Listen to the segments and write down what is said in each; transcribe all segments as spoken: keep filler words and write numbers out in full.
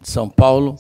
de São Paulo.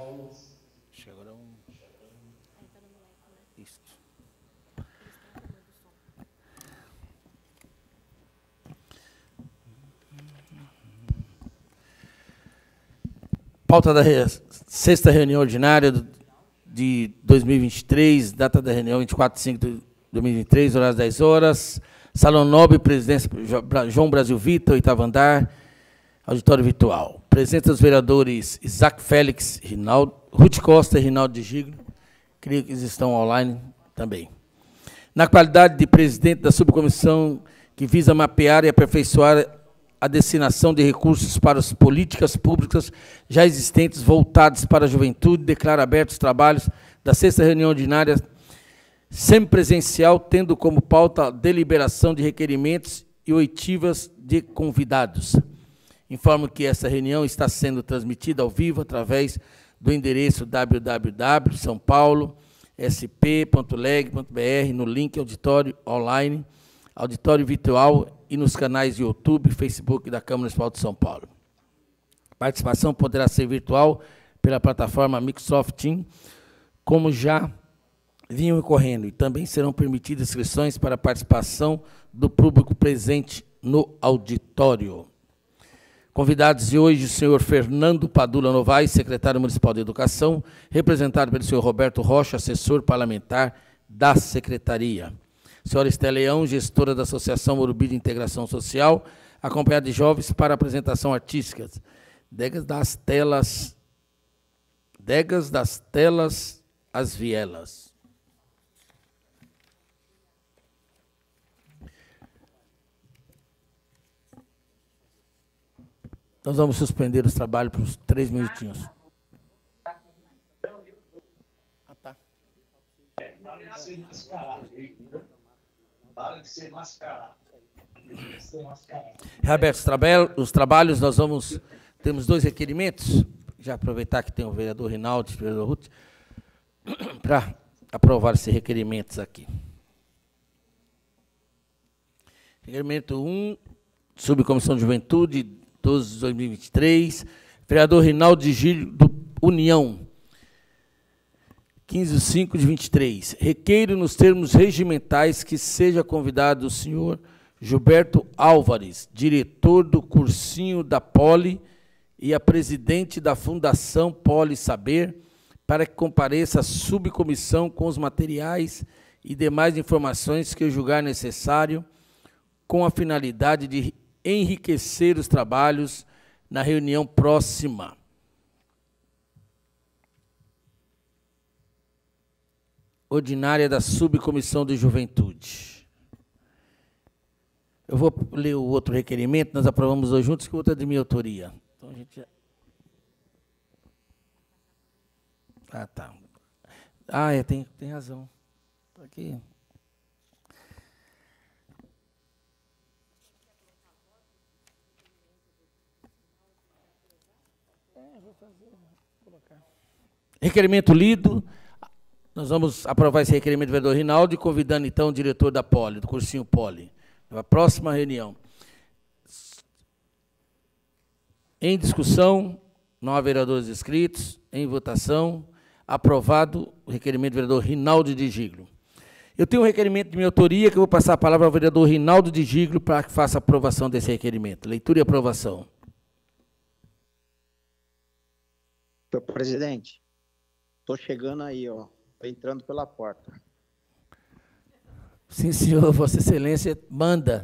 Pauta da re... sexta reunião ordinária de dois mil e vinte e três, data da reunião vinte e quatro de cinco de dois mil e vinte e três, horas dez horas, Salão Nobre, Presidência João Brasil Vitor, oitavo andar, auditório virtual. Presentes os vereadores Isaac Félix, Rinaldo, Ruth Costa e Rinaldo de Giglio, creio que eles estão online também. Na qualidade de presidente da subcomissão que visa mapear e aperfeiçoar a destinação de recursos para as políticas públicas já existentes voltadas para a juventude, declara abertos os trabalhos da sexta reunião ordinária semipresencial, tendo como pauta a deliberação de requerimentos e oitivas de convidados. Informo que essa reunião está sendo transmitida ao vivo através do endereço w w w ponto são paulo s p ponto leg ponto b r no link auditório online, auditório virtual e nos canais de YouTube e Facebook da Câmara Municipal de São Paulo. A participação poderá ser virtual pela plataforma Microsoft Teams, como já vinham ocorrendo, e também serão permitidas inscrições para a participação do público presente no auditório. Convidados de hoje, o senhor Fernando Padula Novaes, secretário municipal de Educação, representado pelo senhor Roberto Rocha, assessor parlamentar da Secretaria. Senhora Estela Leão, gestora da Associação Morumbi de Integração Social, acompanhada de jovens para apresentação artística. Degas das telas, Degas das telas, as vielas. Nós vamos suspender os trabalhos por uns três minutinhos. Ah, tá. Reaberto os, traba os trabalhos, nós vamos, temos dois requerimentos, já aproveitar que tem o vereador Rinaldo e o vereador Ruth, para aprovar esses requerimentos aqui. Requerimento um, Subcomissão de Juventude, doze de dois mil e vinte e três, vereador Rinaldo de Giglio, do União, quinze de cinco de vinte e três. Requeiro nos termos regimentais que seja convidado o senhor Gilberto Álvares, diretor do cursinho da Poli e a presidente da Fundação Poli Saber, para que compareça à subcomissão com os materiais e demais informações que eu julgar necessário, com a finalidade de enriquecer os trabalhos na reunião próxima. Ordinária da Subcomissão de Juventude. Eu vou ler o outro requerimento, nós aprovamos dois juntos, que o outro é de minha autoria. Então, a gente já... Ah, tá. Ah, é, tem, tem razão. Está aqui. É, vou fazer, vou colocar. Requerimento lido. Nós vamos aprovar esse requerimento do vereador Rinaldo, convidando, então, o diretor da Poli, do cursinho Poli, na próxima reunião. Em discussão, não há vereadores inscritos. Em votação, aprovado o requerimento do vereador Rinaldo de Giglio. Eu tenho um requerimento de minha autoria, que eu vou passar a palavra ao vereador Rinaldo de Giglio para que faça a aprovação desse requerimento. Leitura e aprovação. Senhor presidente, estou chegando aí, ó. Entrando pela porta. Sim, senhor, Vossa Excelência manda.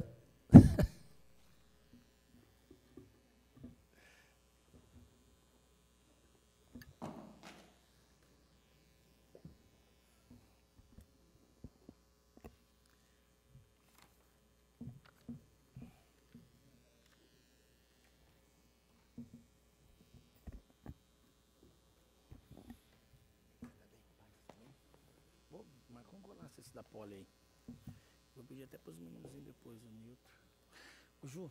Da Poli aí. Vou pedir até para os meninos depois, o Nilton. O Ju.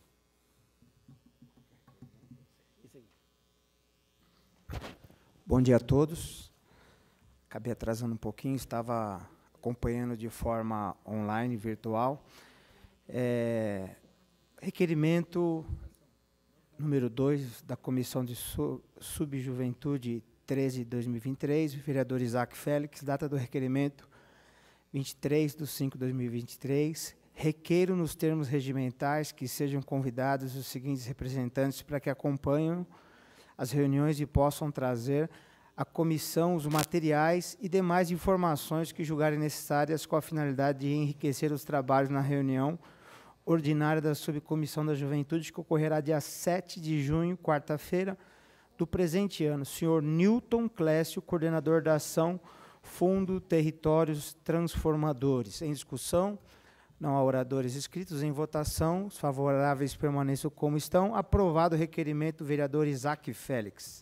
Isso aí. Bom dia a todos. Acabei atrasando um pouquinho, estava acompanhando de forma online, virtual. É, requerimento número dois da Comissão de Su- Subjuventude treze de dois mil e vinte e três, vereador Isaac Félix, data do requerimento vinte e três de cinco de dois mil e vinte e três. Requeiro nos termos regimentais que sejam convidados os seguintes representantes para que acompanhem as reuniões e possam trazer à comissão os materiais e demais informações que julgarem necessárias com a finalidade de enriquecer os trabalhos na reunião ordinária da Subcomissão da Juventude, que ocorrerá dia sete de junho, quarta-feira, do presente ano. Senhor Newton Clécio, coordenador da ação Fundo Territórios Transformadores. Em discussão, não há oradores inscritos. Em votação, os favoráveis permaneçam como estão. Aprovado o requerimento do vereador Isaac Félix.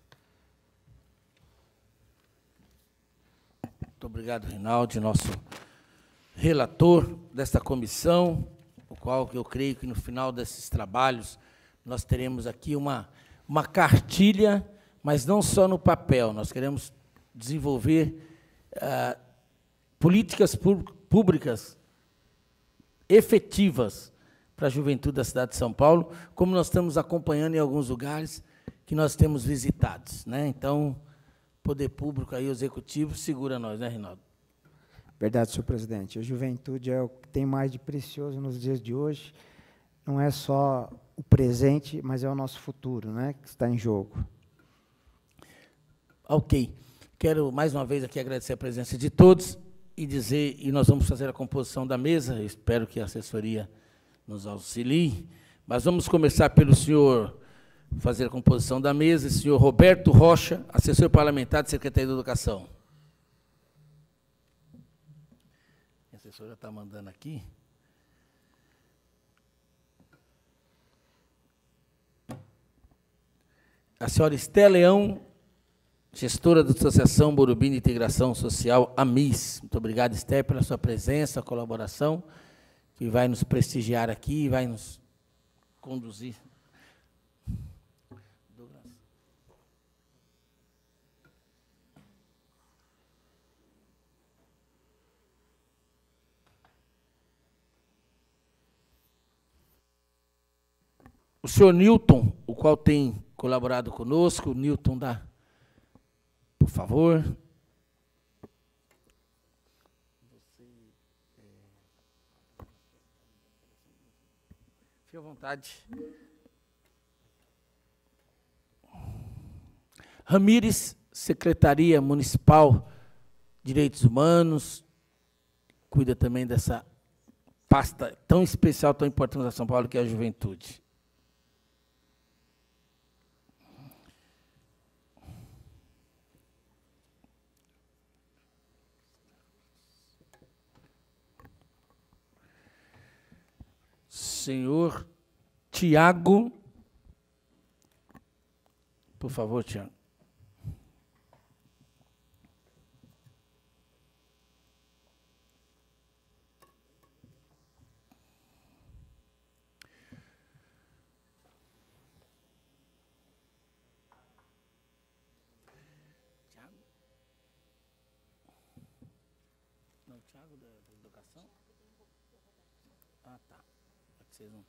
Muito obrigado, Reinaldo, nosso relator desta comissão, o qual eu creio que no final desses trabalhos nós teremos aqui uma, uma cartilha, mas não só no papel, nós queremos desenvolver ah, políticas públicas efetivas para a juventude da cidade de São Paulo, como nós estamos acompanhando em alguns lugares que nós temos visitados, né? Então, poder público aí, o executivo, segura nós, né, Reinaldo? Verdade, senhor presidente. A juventude é o que tem mais de precioso nos dias de hoje. Não é só o presente, mas é o nosso futuro, né, que está em jogo. Ok. Quero, mais uma vez, aqui agradecer a presença de todos e dizer, e nós vamos fazer a composição da mesa, eu espero que a assessoria nos auxilie, mas vamos começar pelo senhor fazer a composição da mesa, senhor Roberto Rocha, assessor parlamentar de Secretaria de Educação. A assessora está mandando aqui. A senhora Esté Leão, gestora da Associação Morumbi de Integração Social, AMIS. Muito obrigado, Esté, pela sua presença, colaboração, que vai nos prestigiar aqui e vai nos conduzir. O senhor Newton, o qual tem colaborado conosco, o Newton dá, por favor. Fique à vontade. Ramires, Secretaria Municipal de Direitos Humanos, cuida também dessa pasta tão especial, tão importante da São Paulo, que é a juventude. Senhor Tiago, por favor, Tiago. Tiago? Não, Tiago da, da Educação? Ah, tá. Vocês não...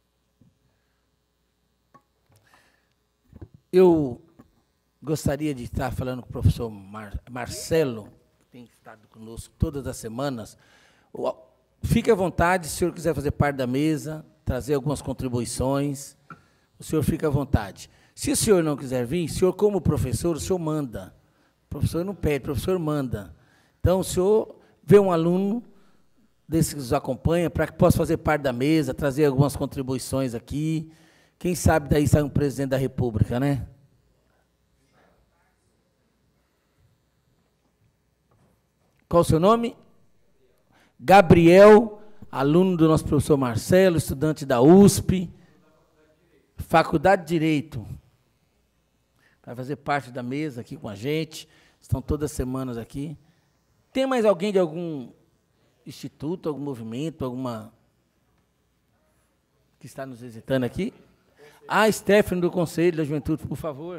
Eu gostaria de estar falando com o professor Mar Marcelo, que tem estado conosco todas as semanas. Fique à vontade, se o senhor quiser fazer parte da mesa, trazer algumas contribuições, o senhor fica à vontade. Se o senhor não quiser vir, o senhor, como professor, o senhor manda. O professor não pede, o professor manda. Então, o senhor vê um aluno desse que nos acompanha, para que possa fazer parte da mesa, trazer algumas contribuições aqui. Quem sabe daí sai um presidente da República, né? Qual o seu nome? Gabriel, aluno do nosso professor Marcelo, estudante da U S P, Faculdade de Direito. Vai fazer parte da mesa aqui com a gente, estão todas as semanas aqui. Tem mais alguém de algum instituto, algum movimento, alguma que está nos visitando aqui? Ah, Stephanie do Conselho da Juventude, por favor.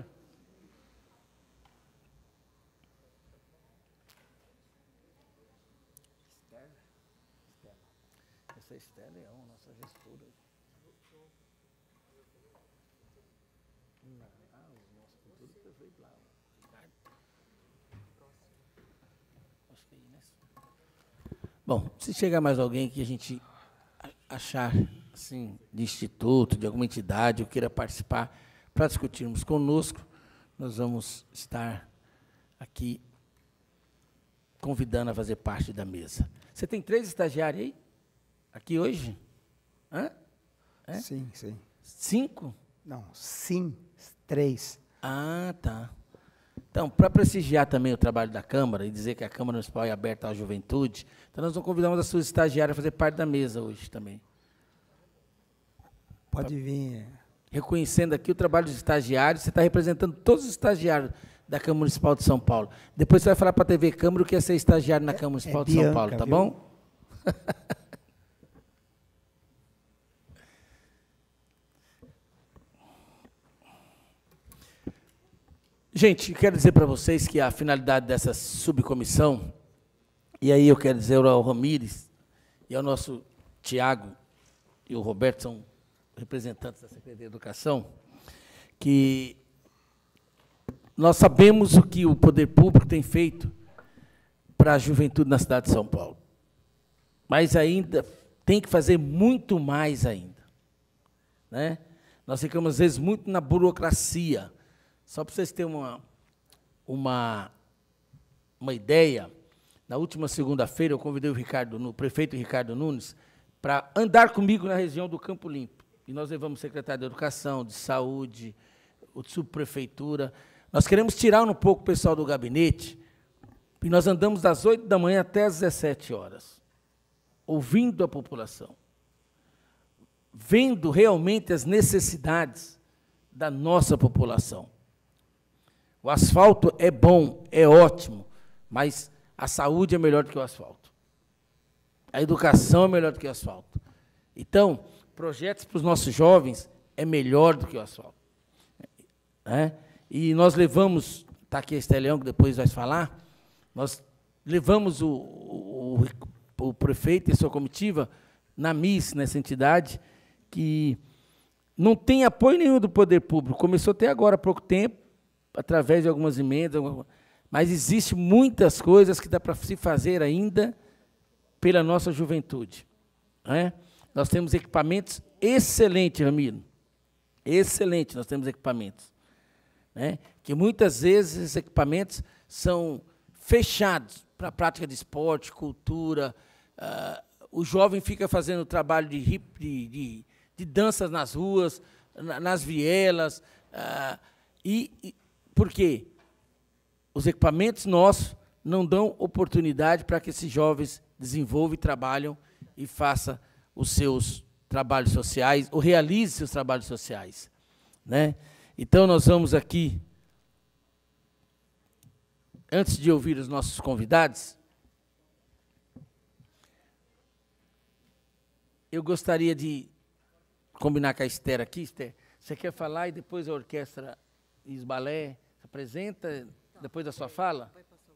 Essa é Esté Leão, nossa gestora. Bom, se chegar mais alguém que a gente achar, assim, de instituto, de alguma entidade, ou queira participar, para discutirmos conosco, nós vamos estar aqui convidando a fazer parte da mesa. Você tem três estagiários aí? Aqui hoje? Hã? É? Sim, sim. Cinco? Não, sim, três. Ah, tá. Então, para prestigiar também o trabalho da Câmara e dizer que a Câmara Municipal é aberta à juventude, então nós vamos convidar uma das suas estagiárias a fazer parte da mesa hoje também. Pode vir. Reconhecendo aqui o trabalho dos estagiários, você está representando todos os estagiários da Câmara Municipal de São Paulo. Depois você vai falar para a T V Câmara o que é ser estagiário na Câmara Municipal é, é de São Bianca, Paulo, tá viu? Bom? Gente, quero dizer para vocês que a finalidade dessa subcomissão, e aí eu quero dizer ao Ramires e ao nosso Tiago e o Roberto, são representantes da Secretaria de Educação, que nós sabemos o que o poder público tem feito para a juventude na cidade de São Paulo. Mas ainda tem que fazer muito mais ainda. Né? Nós ficamos, às vezes, muito na burocracia. Só para vocês terem uma, uma, uma ideia, na última segunda-feira eu convidei o, Ricardo, o prefeito Ricardo Nunes para andar comigo na região do Campo Limpo. E nós levamos o secretário de Educação, de Saúde, o de Subprefeitura. Nós queremos tirar um pouco o pessoal do gabinete, e nós andamos das oito da manhã até as dezessete horas, ouvindo a população, vendo realmente as necessidades da nossa população. O asfalto é bom, é ótimo, mas a saúde é melhor do que o asfalto. A educação é melhor do que o asfalto. Então, projetos para os nossos jovens é melhor do que o asfalto. É? E nós levamos, está aqui a Estelião, que depois vai falar, nós levamos o, o, o prefeito e sua comitiva na M I S, nessa entidade, que não tem apoio nenhum do poder público. Começou até agora, há pouco tempo, através de algumas emendas, mas existe muitas coisas que dá para se fazer ainda pela nossa juventude. Né? Nós temos equipamentos excelentes, Ramiro. Excelente, nós temos equipamentos. Né? Que muitas vezes esses equipamentos são fechados para a prática de esporte, cultura. Uh, o jovem fica fazendo trabalho de, de, de, de danças nas ruas, na, nas vielas. Uh, e, e por quê? Os equipamentos nossos não dão oportunidade para que esses jovens desenvolvam e trabalham e façam os seus trabalhos sociais, ou realizem seus trabalhos sociais. Né? Então, nós vamos aqui, antes de ouvir os nossos convidados, eu gostaria de combinar com a Esther aqui. Esther, você quer falar e depois a orquestra e os balé se apresenta, depois da sua fala?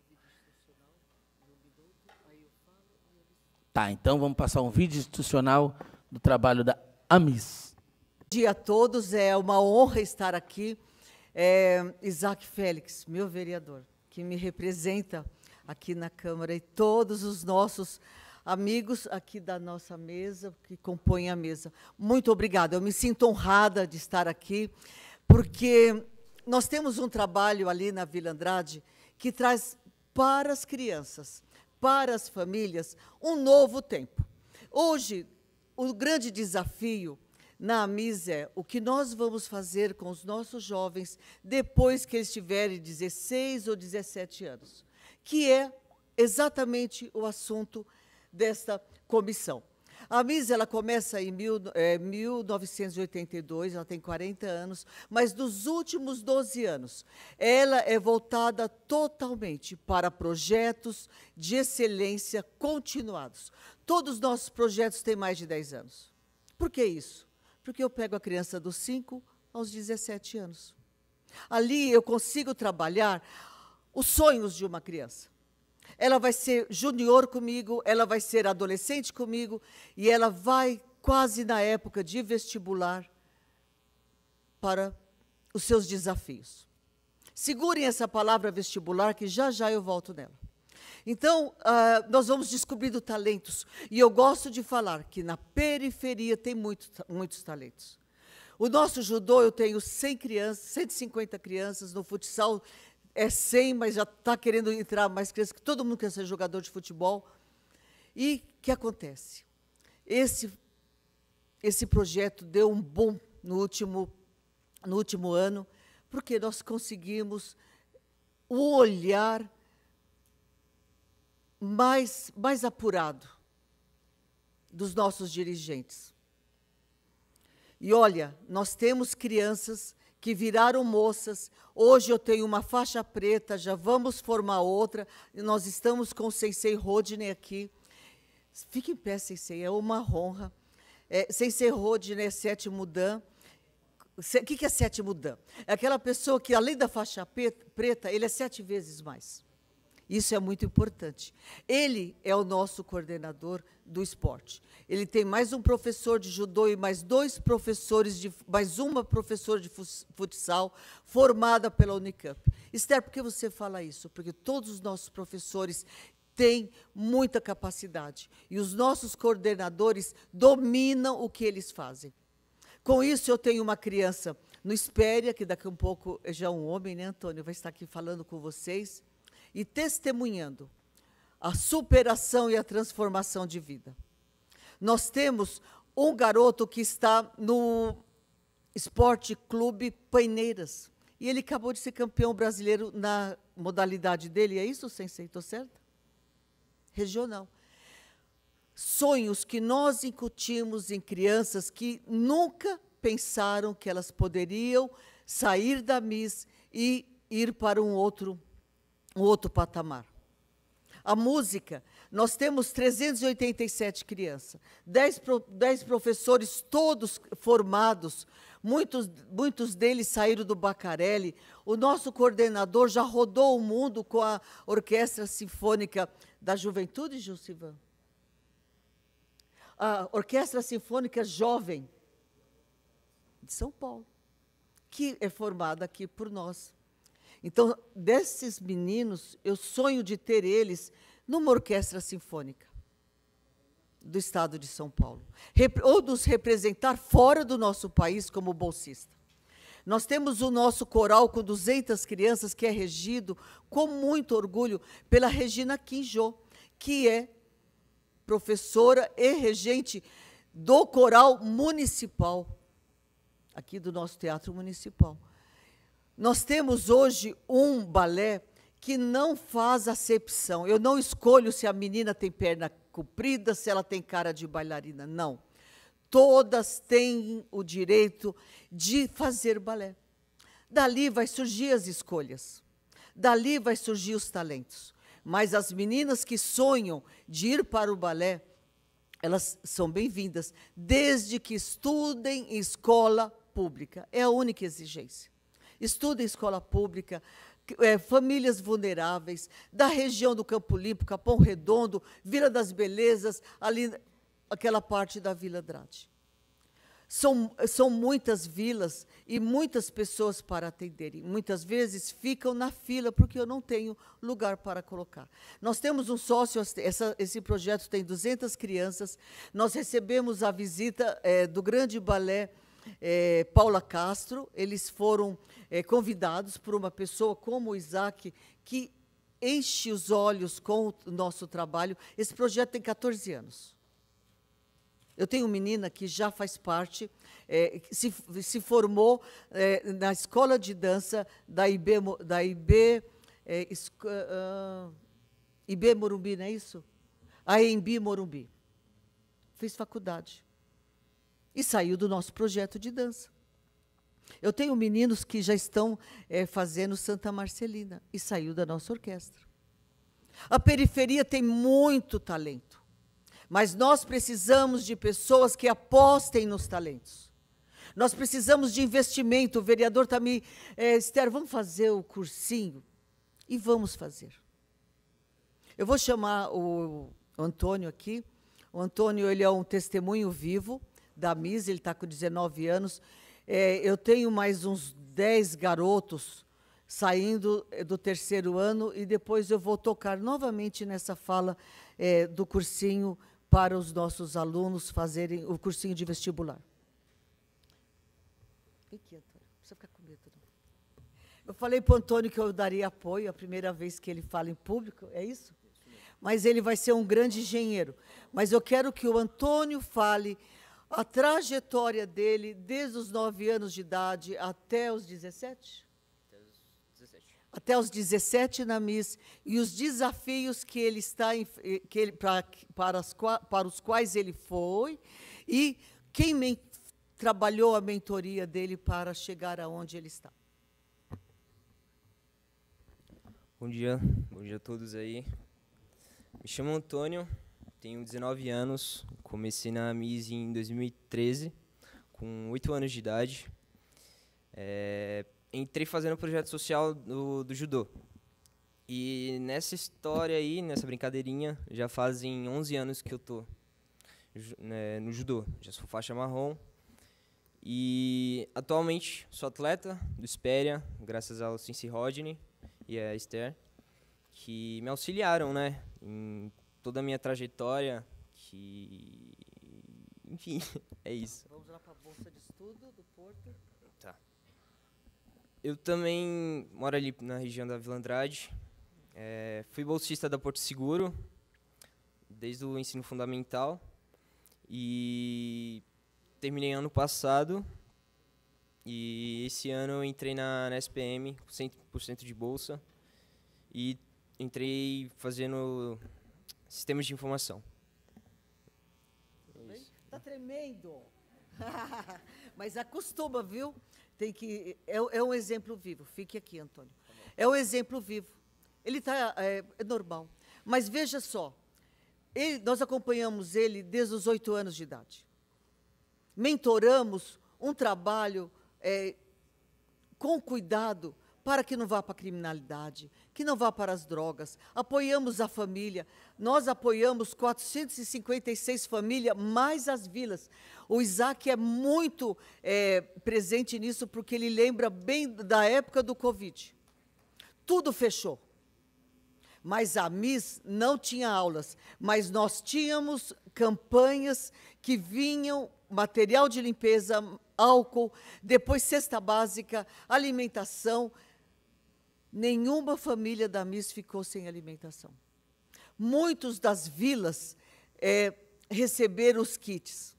Tá, então vamos passar um vídeo institucional do trabalho da A M I S. Bom dia a todos, é uma honra estar aqui. É, Isaac Félix, meu vereador, que me representa aqui na Câmara, e todos os nossos amigos aqui da nossa mesa, que compõem a mesa. Muito obrigada, eu me sinto honrada de estar aqui, porque nós temos um trabalho ali na Vila Andrade que traz para as crianças, para as famílias, um novo tempo. Hoje, o grande desafio na A M I S é o que nós vamos fazer com os nossos jovens depois que eles tiverem dezesseis ou dezessete anos, que é exatamente o assunto desta comissão. A A M I S ela começa em mil, é, mil novecentos e oitenta e dois, ela tem quarenta anos, mas nos últimos doze anos, ela é voltada totalmente para projetos de excelência continuados. Todos os nossos projetos têm mais de dez anos. Por que isso? Porque eu pego a criança dos cinco aos dezessete anos. Ali eu consigo trabalhar os sonhos de uma criança. Ela vai ser junior comigo, ela vai ser adolescente comigo, e ela vai, quase na época de vestibular, para os seus desafios. Segurem essa palavra vestibular, que já já eu volto nela. Então, ah, nós vamos descobrindo talentos. E eu gosto de falar que na periferia tem muito, muitos talentos. O nosso judô, eu tenho cem crianças, cento e cinquenta crianças. No futsal é cem, mas já está querendo entrar mais crianças, que todo mundo quer ser jogador de futebol. E o que acontece? Esse, esse projeto deu um boom no último, no último ano, porque nós conseguimos o olhar mais, mais apurado dos nossos dirigentes. E olha, nós temos crianças que viraram moças. Hoje eu tenho uma faixa preta, já vamos formar outra. E nós estamos com o Sensei Rodney aqui. Fique em pé, Sensei, é uma honra. É, Sensei Rodney é sétimo Dan. O que é sétimo Dan? É aquela pessoa que, além da faixa preta, ele é sete vezes mais. Isso é muito importante. Ele é o nosso coordenador do esporte. Ele tem mais um professor de judô e mais dois professores, de, mais uma professora de futsal, formada pela Unicamp. Esther, por que você fala isso? Porque todos os nossos professores têm muita capacidade. E os nossos coordenadores dominam o que eles fazem. Com isso, eu tenho uma criança no Espéria, que daqui a um pouco já é um homem, né, Antônio? Vai estar aqui falando com vocês e testemunhando a superação e a transformação de vida. Nós temos um garoto que está no Esporte Clube Paineiras, e ele acabou de ser campeão brasileiro na modalidade dele, é isso, Sensei? Estou certa? Regional. Sonhos que nós incutimos em crianças que nunca pensaram que elas poderiam sair da Miss e ir para um outro, um outro patamar. A música, nós temos trezentas e oitenta e sete crianças, dez, dez professores, todos formados, muitos, muitos deles saíram do Bacarelli. O nosso coordenador já rodou o mundo com a Orquestra Sinfônica da Juventude, Gilcivan? A Orquestra Sinfônica Jovem de São Paulo, que é formada aqui por nós. Então, desses meninos, eu sonho de ter eles numa orquestra sinfônica do estado de São Paulo, ou nos representar fora do nosso país como bolsista. Nós temos o nosso coral com duzentas crianças, que é regido com muito orgulho pela Regina Quinjô, que é professora e regente do coral municipal, aqui do nosso Teatro Municipal. Nós temos hoje um balé que não faz acepção. Eu não escolho se a menina tem perna comprida, se ela tem cara de bailarina, não. Todas têm o direito de fazer balé. Dali vai surgir as escolhas, dali vai surgir os talentos. Mas as meninas que sonham de ir para o balé, elas são bem-vindas, desde que estudem em escola pública. É a única exigência. Estudem em escola pública, é, famílias vulneráveis, da região do Campo Limpo, Capão Redondo, Vila das Belezas, ali, aquela parte da Vila Andrade. São, são muitas vilas e muitas pessoas para atenderem. Muitas vezes ficam na fila, porque eu não tenho lugar para colocar. Nós temos um sócio, essa, esse projeto tem duzentas crianças. Nós recebemos a visita é, do grande balé é, Paula Castro. Eles foram é, convidados por uma pessoa como o Isaac, que enche os olhos com o nosso trabalho. Esse projeto tem quatorze anos. Eu tenho uma menina que já faz parte, é, se, se formou é, na escola de dança da I B, da I B, é, uh, I B Morumbi, não é isso? A E M B Morumbi. Fez faculdade. E saiu do nosso projeto de dança. Eu tenho meninos que já estão é, fazendo Santa Marcelina e saiu da nossa orquestra. A periferia tem muito talento. Mas nós precisamos de pessoas que apostem nos talentos. Nós precisamos de investimento. O vereador está me... É, Esther, vamos fazer o cursinho? E vamos fazer. Eu vou chamar o, o Antônio aqui. O Antônio, ele é um testemunho vivo da Miss, ele está com dezenove anos. É, eu tenho mais uns dez garotos saindo do terceiro ano e depois eu vou tocar novamente nessa fala é, do cursinho para os nossos alunos fazerem o cursinho de vestibular. Vem aqui, Antônio. Não precisa ficar com medo, não. Eu falei para o Antônio que eu daria apoio a primeira vez que ele fala em público, é isso? Mas ele vai ser um grande engenheiro. Mas eu quero que o Antônio fale a trajetória dele desde os nove anos de idade até os dezessete? Até os dezessete. Até os dezessete na Miss, e os desafios que ele está em, que ele, pra, para, as, para os quais ele foi, e quem men, trabalhou a mentoria dele para chegar aonde ele está. Bom dia, bom dia a todos aí. Me chamo Antônio, tenho dezenove anos, comecei na Miss em dois mil e treze, com oito anos de idade. É, entrei fazendo projeto social do, do judô. E nessa história aí, nessa brincadeirinha, já fazem onze anos que eu tô né, no judô. Já sou faixa marrom. E atualmente sou atleta do Espéria, graças ao Sensei Rodney e a Esther, que me auxiliaram, né, em toda a minha trajetória, que, enfim, é isso. Vamos lá para a Bolsa de Estudo do Porto. Tá. Eu também moro ali na região da Vila Andrade, é, fui bolsista da Porto Seguro, desde o ensino fundamental, e terminei ano passado, e esse ano eu entrei na, na S P M com cem por cento de bolsa, e entrei fazendo sistemas de informação. Tudo bem? Tá tremendo. Mas acostuma, viu? Tem que é, é um exemplo vivo. Fique aqui, Antônio. É um exemplo vivo. Ele tá é, é normal. Mas veja só, ele, nós acompanhamos ele desde os oito anos de idade. Mentoramos um trabalho é, com cuidado, para que não vá para a criminalidade, que não vá para as drogas. Apoiamos a família. Nós apoiamos quatrocentas e cinquenta e seis famílias, mais as vilas. O Isaac é muito é, presente nisso, porque ele lembra bem da época do Covid. Tudo fechou. Mas a Miss não tinha aulas, mas nós tínhamos campanhas que vinham, material de limpeza, álcool, depois cesta básica, alimentação. Nenhuma família da Miss ficou sem alimentação. Muitos das vilas é, receberam os kits.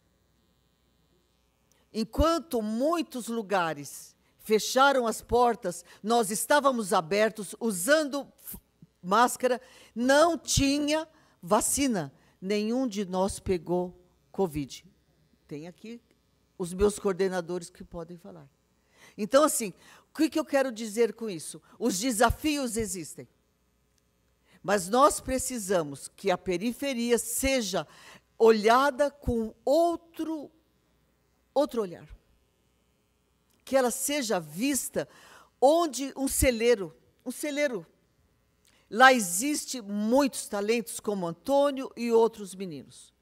Enquanto muitos lugares fecharam as portas, nós estávamos abertos, usando máscara, não tinha vacina. Nenhum de nós pegou Covid. Tem aqui os meus coordenadores que podem falar. Então, assim, o que, que eu quero dizer com isso? Os desafios existem. Mas nós precisamos que a periferia seja olhada com outro, outro olhar. Que ela seja vista onde um celeiro, um celeiro. Lá existe muitos talentos, como Antônio e outros meninos.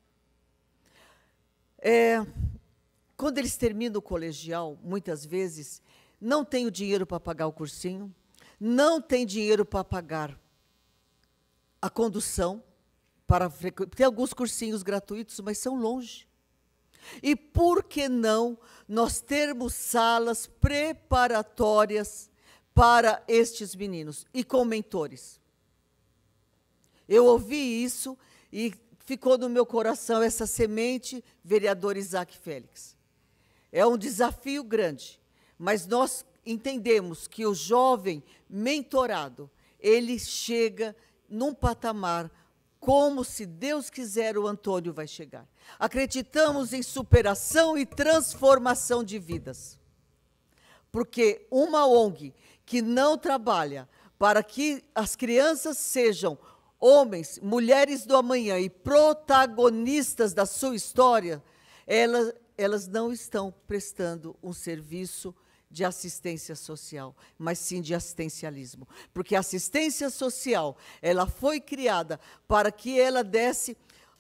É, quando eles terminam o colegial, muitas vezes, não tem o dinheiro para pagar o cursinho, não tem dinheiro para pagar a condução, para tem alguns cursinhos gratuitos, mas são longe. E por que não nós termos salas preparatórias para estes meninos e com mentores? Eu ouvi isso e ficou no meu coração essa semente, vereador Isaac Félix. É um desafio grande, mas nós entendemos que o jovem mentorado, ele chega num patamar como, se Deus quiser, o Antônio vai chegar. Acreditamos em superação e transformação de vidas. Porque uma O N G que não trabalha para que as crianças sejam homens, mulheres do amanhã e protagonistas da sua história, elas, elas não estão prestando um serviço de assistência social, mas sim de assistencialismo. Porque a assistência social, ela foi criada para que ela desse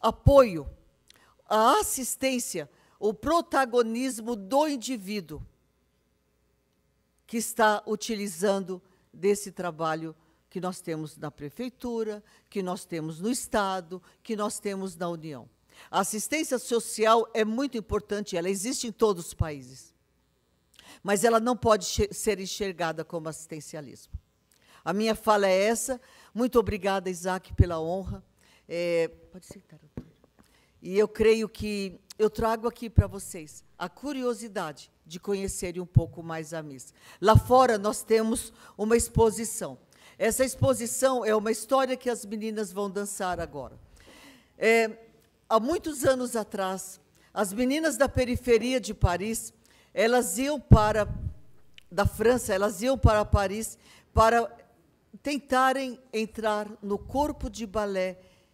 apoio, a assistência, o protagonismo do indivíduo. que está utilizando desse trabalho que nós temos na Prefeitura, que nós temos no Estado, que nós temos na União. A assistência social é muito importante, ela existe em todos os países, mas ela não pode ser enxergada como assistencialismo. A minha fala é essa. Muito obrigada, Isaac, pela honra. É, pode sentar, doutor. E eu creio que eu trago aqui para vocês a curiosidade de conhecerem um pouco mais a missa. Lá fora nós temos uma exposição. Essa exposição é uma história que as meninas vão dançar agora. É, há muitos anos atrás, as meninas da periferia de Paris, elas iam para, da França, elas iam para Paris para tentarem entrar no corpo de balé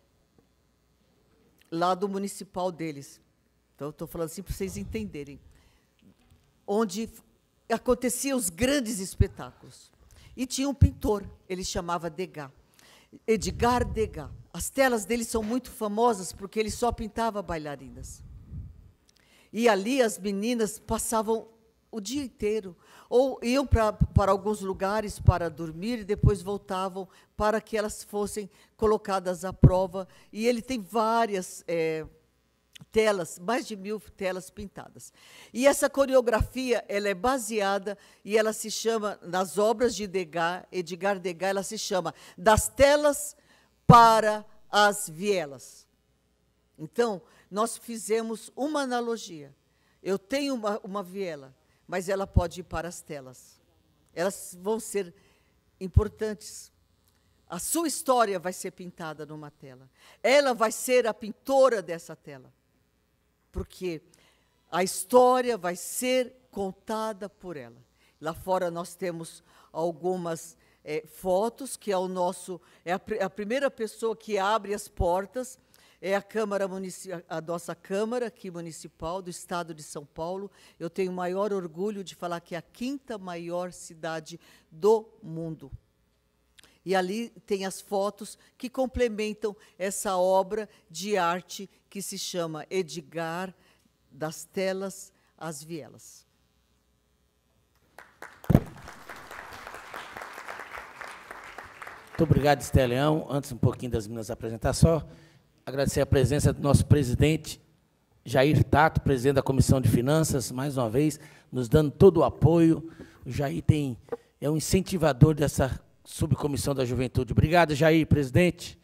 lá do municipal deles. Então, estou falando assim para vocês entenderem. Onde aconteciam os grandes espetáculos. E tinha um pintor, ele chamava Degas, Edgar Degas. As telas dele são muito famosas porque ele só pintava bailarinas. E ali as meninas passavam o dia inteiro, ou iam pra, para alguns lugares para dormir e depois voltavam para que elas fossem colocadas à prova. E ele tem várias é, telas, mais de mil telas pintadas. E essa coreografia, ela é baseada, e ela se chama, nas obras de Degas, Edgar Degas, ela se chama Das Telas para as Vielas. Então, nós fizemos uma analogia. Eu tenho uma, uma viela, mas ela pode ir para as telas. Elas vão ser importantes. A sua história vai ser pintada numa tela. Ela vai ser a pintora dessa tela. Porque a história vai ser contada por ela. Lá fora nós temos algumas é, fotos, que é o nosso, é a, a primeira pessoa que abre as portas, é a Câmara Municipal, a nossa Câmara aqui municipal do Estado de São Paulo. Eu tenho o maior orgulho de falar que é a quinta maior cidade do mundo. E ali tem as fotos que complementam essa obra de arte que se chama Edgar, Das Telas às Vielas. Muito obrigado, Esther Leão. Antes, um pouquinho das meninas apresentar, só agradecer a presença do nosso presidente, Jair Tato, presidente da Comissão de Finanças, mais uma vez, nos dando todo o apoio. O Jair tem, é um incentivador dessa subcomissão da juventude. Obrigado, Jair, presidente.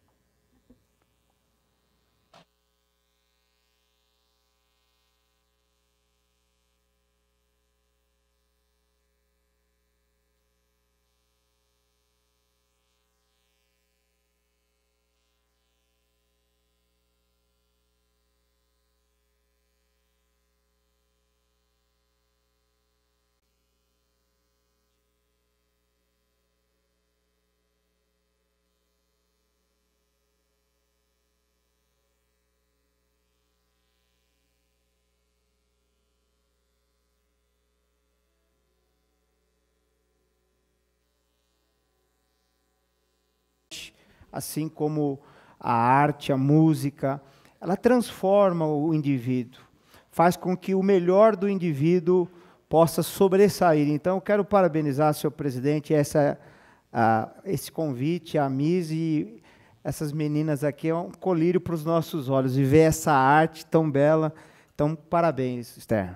Assim como a arte, a música, ela transforma o indivíduo, faz com que o melhor do indivíduo possa sobressair. Então, eu quero parabenizar, senhor presidente, essa, a, esse convite, a Miss e essas meninas aqui, é um colírio para os nossos olhos, e ver essa arte tão bela. Então, parabéns, Esther.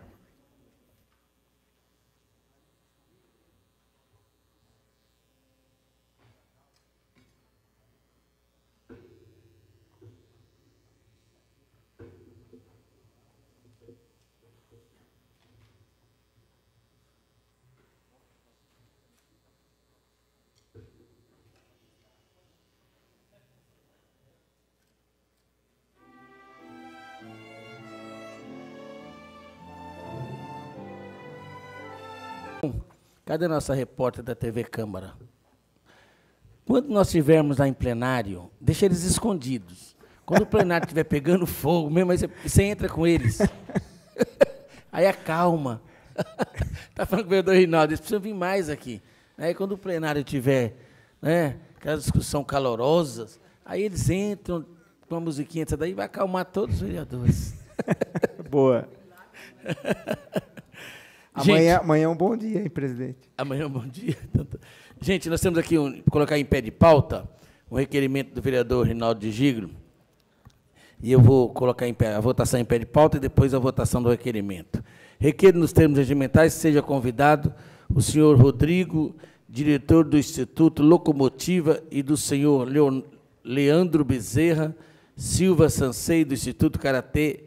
Cadê a nossa repórter da T V Câmara? Quando nós estivermos lá em plenário, deixa eles escondidos. Quando o plenário estiver pegando fogo, mesmo, aí você, você entra com eles. Aí acalma. Está falando com o vereador Rinaldo, eles precisam vir mais aqui. Aí, quando o plenário tiver, né, aquela discussão calorosa, aí eles entram com uma musiquinha, essa daí vai acalmar todos os vereadores. Boa. Amanhã, Gente, amanhã é um bom dia, hein, presidente? Amanhã é um bom dia. Gente, nós temos aqui, um, colocar em pé de pauta, um requerimento do vereador Rinaldo de Giglio, e eu vou colocar em pé, a votação em pé de pauta e depois a votação do requerimento. Requeiro nos termos regimentais que seja convidado o senhor Rodrigo, diretor do Instituto Locomotiva, e do senhor Leon, Leandro Bezerra Silva Sansei, do Instituto Karatê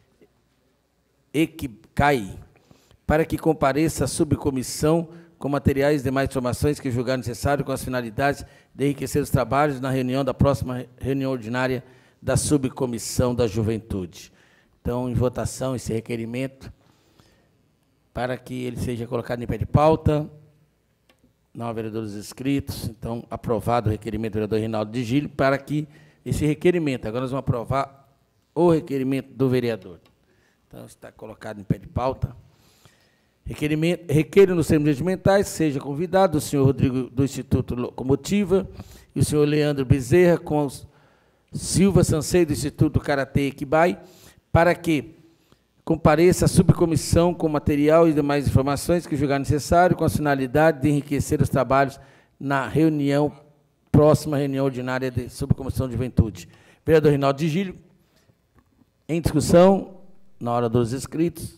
Ekikai, para que compareça à subcomissão com materiais e demais informações que julgar necessário com as finalidades de enriquecer os trabalhos na reunião da próxima reunião ordinária da subcomissão da juventude. Então, em votação, esse requerimento, para que ele seja colocado em pé de pauta. Não há vereadores inscritos. Então, aprovado o requerimento do vereador Rinaldo de Giglio, para que esse requerimento, agora nós vamos aprovar o requerimento do vereador. Então, está colocado em pé de pauta. Requerimento, requeiro nos termos regimentais, seja convidado o senhor Rodrigo, do Instituto Locomotiva, e o senhor Leandro Bezerra, com os Silva Sansei, do Instituto Karatê Ekibai, para que compareça à subcomissão com material e demais informações que julgar necessário, com a finalidade de enriquecer os trabalhos na reunião, próxima reunião ordinária da subcomissão de juventude. Vereador Rinaldo de Giglio, em discussão, na hora dos inscritos,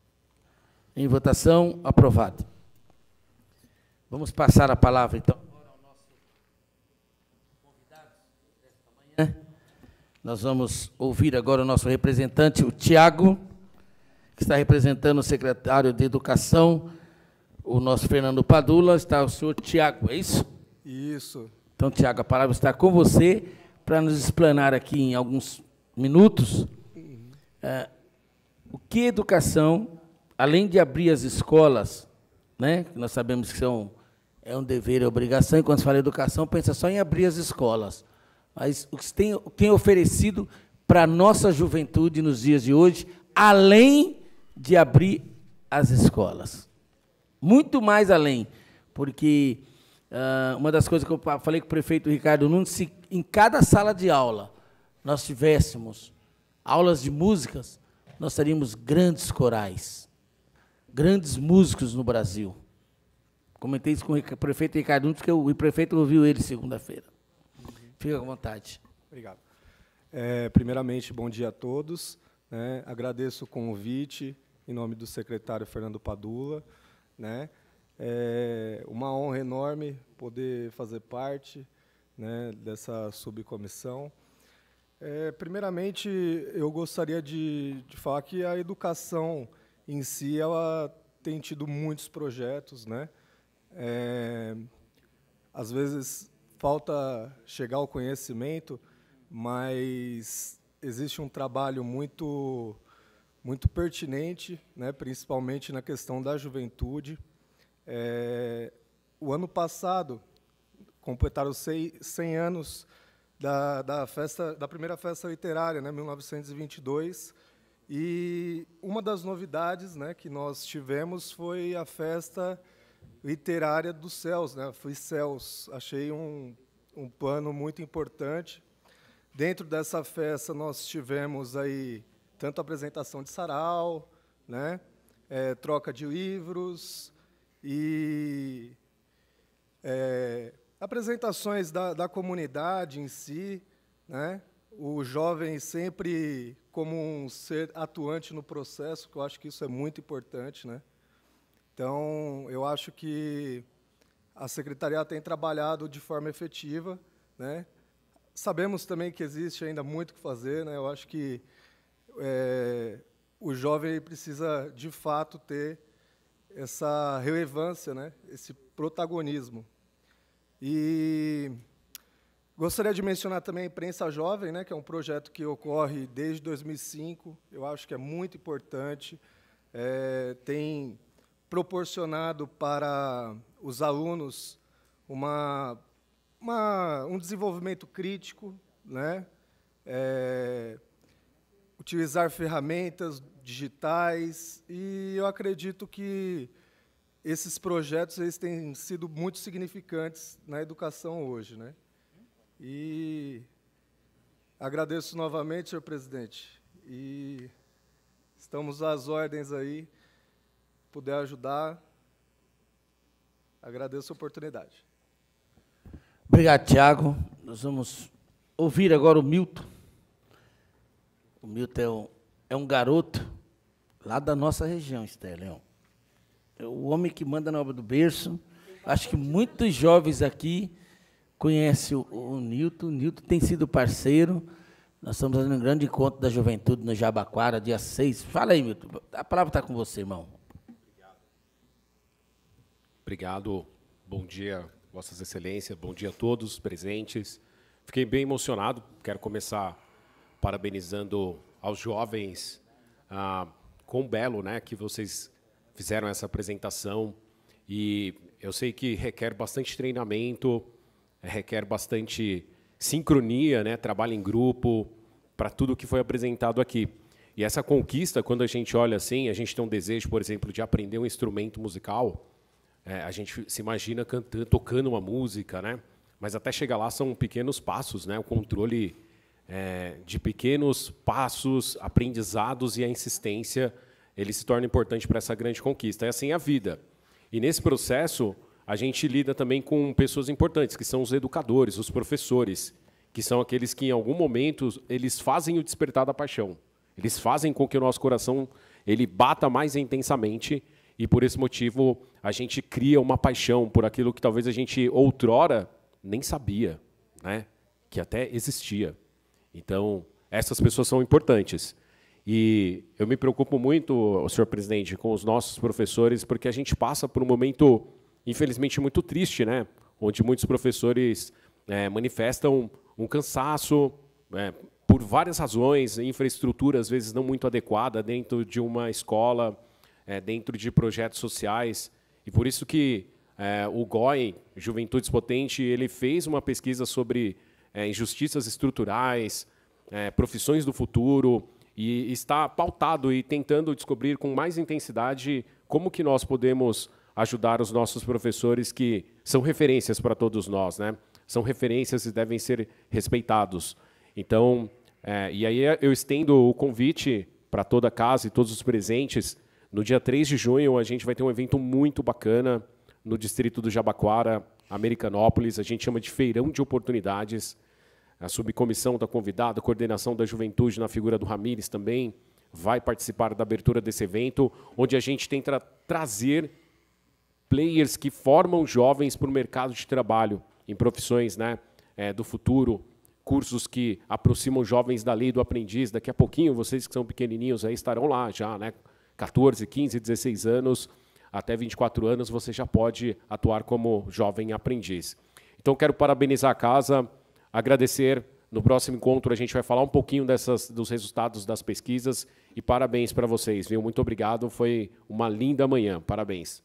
em votação, aprovado. Vamos passar a palavra, então, agora ao nosso convidado desta manhã. Nós vamos ouvir agora o nosso representante, o Tiago, que está representando o secretário de Educação, o nosso Fernando Padula. Está o senhor Tiago, é isso? Isso. Então, Tiago, a palavra está com você para nos explanar aqui em alguns minutos uhum. é, o que educação, além de abrir as escolas, né, que nós sabemos que são, é um dever e obrigação, e quando se fala em educação, pensa só em abrir as escolas. Mas o que tem, tem oferecido para a nossa juventude nos dias de hoje, além de abrir as escolas. Muito mais além, porque uh, uma das coisas que eu falei com o prefeito Ricardo Nunes, se em cada sala de aula nós tivéssemos aulas de músicas, nós teríamos grandes corais, grandes músicos no Brasil. Comentei isso com o prefeito Ricardo Nunes, porque o prefeito ouviu ele segunda-feira. Uhum. Fica à vontade. Obrigado. É, primeiramente, bom dia a todos. Né? Agradeço o convite em nome do secretário Fernando Padula. Né? É uma honra enorme poder fazer parte, né, dessa subcomissão. É, primeiramente, eu gostaria de, de falar que a educação em si ela tem tido muitos projetos, né? É, às vezes falta chegar ao conhecimento, mas existe um trabalho muito muito pertinente, né, principalmente na questão da juventude. É, o ano passado completaram cem anos da, da festa, da primeira festa literária, né, mil novecentos e vinte e dois, e uma das novidades, né, que nós tivemos foi a festa literária dos céus, né, Fui Céus. Achei um, um plano muito importante. Dentro dessa festa nós tivemos aí tanto a apresentação de sarau, né, é, troca de livros e é, apresentações da, da comunidade em si, né, o jovem sempre como um ser atuante no processo, que eu acho que isso é muito importante, né. Então, eu acho que a Secretaria tem trabalhado de forma efetiva, né. Sabemos também que existe ainda muito o que fazer, né. Eu acho que é, o jovem precisa, de fato, ter essa relevância, né, esse protagonismo. E gostaria de mencionar também a Imprensa Jovem, né, que é um projeto que ocorre desde dois mil e cinco, eu acho que é muito importante, é, tem proporcionado para os alunos uma, uma, um desenvolvimento crítico, né, é, utilizar ferramentas digitais, e eu acredito que esses projetos eles têm sido muito significantes na educação hoje, né? E agradeço novamente, senhor presidente, e estamos às ordens aí puder ajudar, agradeço a oportunidade. Obrigado, Tiago. Nós vamos ouvir agora o Milton. O Milton é um, é um garoto lá da nossa região, Esther. É o homem que manda na obra do berço. Acho que muitos jovens aqui conhecem o, o Nilton. O Nilton tem sido parceiro. Nós estamos fazendo um grande encontro da juventude no Jabaquara, dia seis. Fala aí, Milton. A palavra está com você, irmão. Obrigado. Bom dia, Vossas Excelências. Bom dia a todos presentes. Fiquei bem emocionado. Quero começar parabenizando aos jovens, ah, com belo, né, que vocês fizeram essa apresentação. E eu sei que requer bastante treinamento, requer bastante sincronia, né, trabalho em grupo, para tudo que foi apresentado aqui. E essa conquista, quando a gente olha assim, a gente tem um desejo, por exemplo, de aprender um instrumento musical, é, a gente se imagina cantando, tocando uma música, né? Mas até chegar lá são pequenos passos, né? O controle é, de pequenos passos, aprendizados e a insistência, ele se torna importante para essa grande conquista. É assim a vida. E nesse processo, a gente lida também com pessoas importantes, que são os educadores, os professores, que são aqueles que, em algum momento, eles fazem o despertar da paixão. Eles fazem com que o nosso coração ele bata mais intensamente e, por esse motivo, a gente cria uma paixão por aquilo que talvez a gente, outrora, nem sabia, né? Que até existia. Então, essas pessoas são importantes. E eu me preocupo muito, senhor presidente, com os nossos professores, porque a gente passa por um momento, infelizmente, muito triste, né? Onde muitos professores é, manifestam um cansaço, é, por várias razões, infraestrutura, às vezes, não muito adequada dentro de uma escola, é, dentro de projetos sociais. E por isso que é, o G O I, Juventudes Potente, ele fez uma pesquisa sobre é, injustiças estruturais, é, profissões do futuro, e está pautado e tentando descobrir com mais intensidade como que nós podemos ajudar os nossos professores, que são referências para todos nós, né? São referências e devem ser respeitados. Então, é, e aí eu estendo o convite para toda a casa e todos os presentes. No dia três de junho, a gente vai ter um evento muito bacana no distrito do Jabaquara, Americanópolis. A gente chama de Feirão de Oportunidades. A subcomissão está convidada, a coordenação da juventude, na figura do Ramires também, vai participar da abertura desse evento, onde a gente tenta trazer players que formam jovens para o mercado de trabalho, em profissões, né, é, do futuro, cursos que aproximam jovens da lei do aprendiz. Daqui a pouquinho, vocês que são pequenininhos aí estarão lá já, né, quatorze, quinze, dezesseis anos, até vinte e quatro anos, você já pode atuar como jovem aprendiz. Então, quero parabenizar a casa, agradecer. No próximo encontro, a gente vai falar um pouquinho dessas, dos resultados das pesquisas, e parabéns para vocês, viu? Muito obrigado, foi uma linda manhã. Parabéns.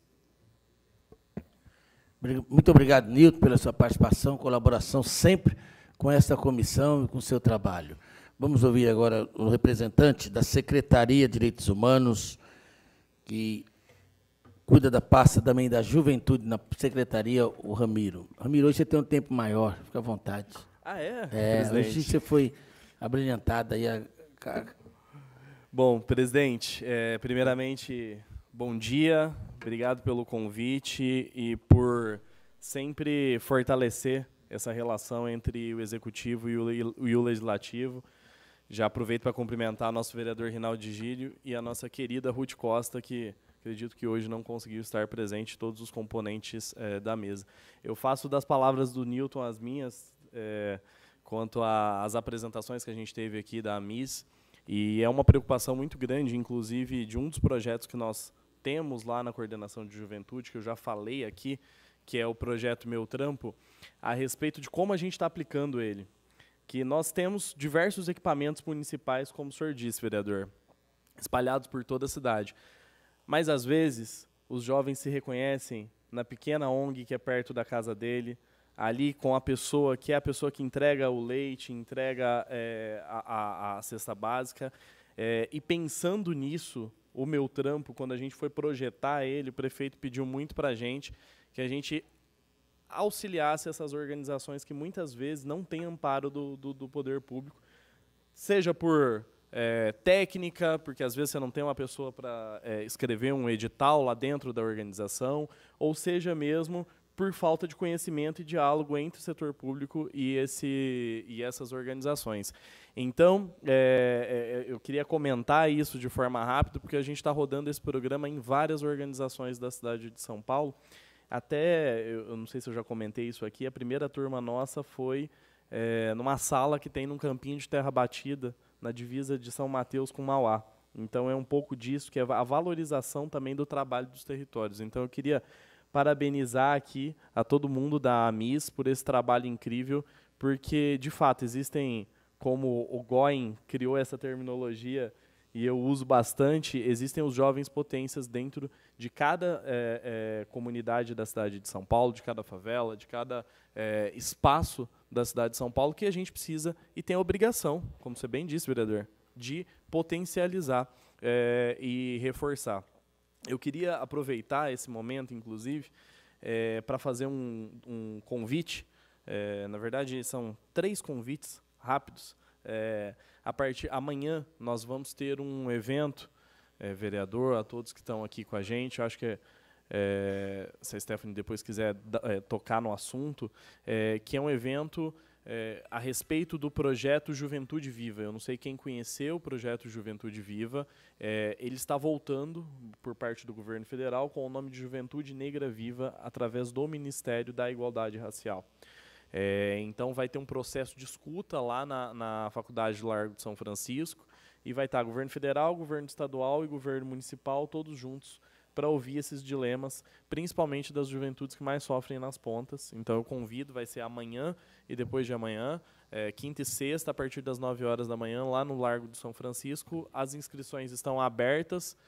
Muito obrigado, Nilton, pela sua participação, colaboração sempre com esta comissão e com o seu trabalho. Vamos ouvir agora o representante da Secretaria de Direitos Humanos, que cuida da pasta também da juventude na Secretaria, o Ramiro. Ramiro, hoje você tem um tempo maior, fica à vontade. Ah, é? É, hoje você foi abrilhantado aí. A... Bom, presidente, é, primeiramente, bom dia, obrigado pelo convite e por sempre fortalecer essa relação entre o Executivo e o, e o Legislativo. Já aproveito para cumprimentar nosso vereador Rinaldo Gílio e a nossa querida Ruth Costa, que acredito que hoje não conseguiu estar presente, todos os componentes é, da mesa. Eu faço das palavras do Nilton as minhas, é, quanto às apresentações que a gente teve aqui da AMIS, e é uma preocupação muito grande, inclusive, de um dos projetos que nós temos lá na Coordenação de Juventude, que eu já falei aqui, que é o projeto Meu Trampo, a respeito de como a gente está aplicando ele. Que nós temos diversos equipamentos municipais, como o senhor disse, vereador, espalhados por toda a cidade. Mas, às vezes, os jovens se reconhecem na pequena O N G que é perto da casa dele, ali com a pessoa que é a pessoa que entrega o leite, entrega é, a, a, a cesta básica. É, e pensando nisso, o Meu Trampo, quando a gente foi projetar ele, o prefeito pediu muito para a gente que a gente auxiliasse essas organizações que muitas vezes não têm amparo do, do, do poder público, seja por é, técnica, porque às vezes você não tem uma pessoa para é, escrever um edital lá dentro da organização, ou seja mesmo por falta de conhecimento e diálogo entre o setor público e, esse, e essas organizações. Então, é, é, eu queria comentar isso de forma rápida, porque a gente está rodando esse programa em várias organizações da cidade de São Paulo. Até, eu não sei se eu já comentei isso aqui, a primeira turma nossa foi é, numa sala que tem num campinho de terra batida, na divisa de São Mateus com Mauá. Então, é um pouco disso, que é a valorização também do trabalho dos territórios. Então, eu queria parabenizar aqui a todo mundo da AMIS por esse trabalho incrível, porque, de fato, existem, como o Goin criou essa terminologia, e eu uso bastante, existem os jovens potências dentro de cada é, é, comunidade da cidade de São Paulo, de cada favela, de cada é, espaço da cidade de São Paulo, que a gente precisa e tem a obrigação, como você bem disse, vereador, de potencializar é, e reforçar. Eu queria aproveitar esse momento, inclusive, é, para fazer um, um convite. É, na verdade, são três convites rápidos. É, a partir amanhã nós vamos ter um evento, é, vereador, a todos que estão aqui com a gente. Eu acho que é, se a Stephanie depois quiser é, tocar no assunto, é, que é um evento É, a respeito do projeto Juventude Viva. Eu não sei quem conheceu o projeto Juventude Viva, é, ele está voltando por parte do governo federal com o nome de Juventude Negra Viva através do Ministério da Igualdade Racial. É, então vai ter um processo de escuta lá na, na Faculdade do Largo de São Francisco e vai estar governo federal, governo estadual e governo municipal todos juntos para ouvir esses dilemas, principalmente das juventudes que mais sofrem nas pontas. Então eu convido, vai ser amanhã e depois de amanhã, é, quinta e sexta, a partir das nove horas da manhã, lá no Largo de São Francisco. As inscrições estão abertas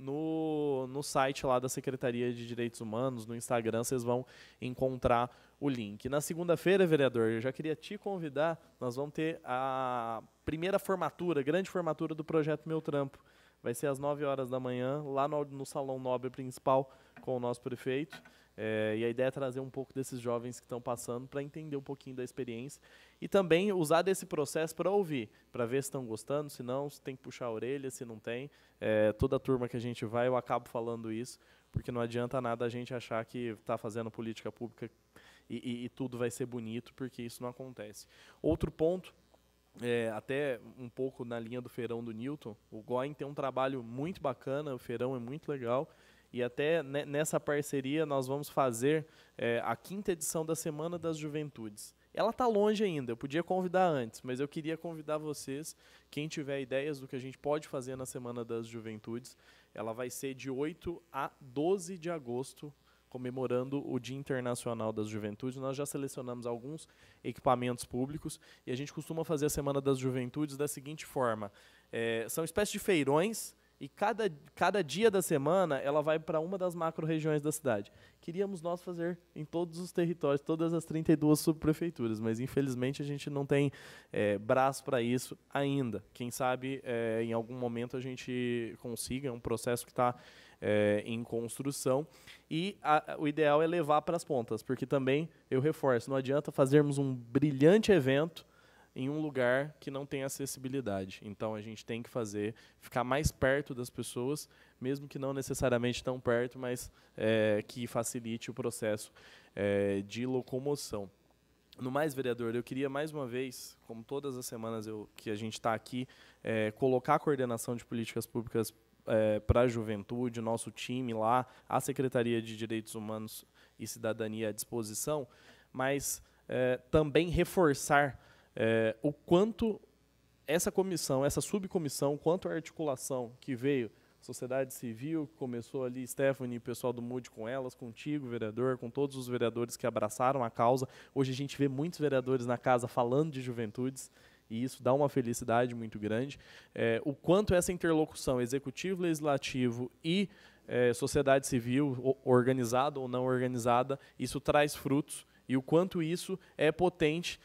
no, no site lá da Secretaria de Direitos Humanos, no Instagram, vocês vão encontrar o link. Na segunda-feira, vereador, eu já queria te convidar, nós vamos ter a primeira formatura, grande formatura do projeto Meu Trampo. Vai ser às nove horas da manhã, lá no, no Salão Nobre Principal, com o nosso prefeito. É, e a ideia é trazer um pouco desses jovens que estão passando para entender um pouquinho da experiência. E também usar desse processo para ouvir, para ver se estão gostando, se não, se tem que puxar a orelha, se não tem. É, toda a turma que a gente vai, eu acabo falando isso, porque não adianta nada a gente achar que está fazendo política pública e, e, e tudo vai ser bonito, porque isso não acontece. Outro ponto, É, até um pouco na linha do Feirão do Newton, o Goin tem um trabalho muito bacana, o Feirão é muito legal, e até nessa parceria nós vamos fazer é, a quinta edição da Semana das Juventudes. Ela está longe ainda, eu podia convidar antes, mas eu queria convidar vocês, quem tiver ideias do que a gente pode fazer na Semana das Juventudes. Ela vai ser de oito a doze de agosto, comemorando o Dia Internacional das Juventudes. Nós já selecionamos alguns equipamentos públicos e a gente costuma fazer a Semana das Juventudes da seguinte forma. É, são espécies de feirões e cada, cada dia da semana ela vai para uma das macro-regiões da cidade. Queríamos nós fazer em todos os territórios, todas as trinta e duas subprefeituras, mas infelizmente a gente não tem é, braço para isso ainda. Quem sabe é, em algum momento a gente consiga, é um processo que está É, em construção, e a, o ideal é levar para as pontas, porque também, eu reforço, não adianta fazermos um brilhante evento em um lugar que não tem acessibilidade. Então, a gente tem que fazer, ficar mais perto das pessoas, mesmo que não necessariamente tão perto, mas é, que facilite o processo é, de locomoção. No mais, vereador, eu queria mais uma vez, como todas as semanas eu, que a gente está aqui, é, colocar a coordenação de políticas públicas É, para a juventude, nosso time lá, a Secretaria de Direitos Humanos e Cidadania à disposição, mas é, também reforçar é, o quanto essa comissão, essa subcomissão, quanto a articulação que veio, sociedade civil, que começou ali, Stephanie e o pessoal do M U D com elas, contigo, vereador, com todos os vereadores que abraçaram a causa. Hoje a gente vê muitos vereadores na casa falando de juventudes, e isso dá uma felicidade muito grande. É, o quanto essa interlocução executivo, legislativo e é, sociedade civil, organizada ou não organizada, isso traz frutos, e o quanto isso é potente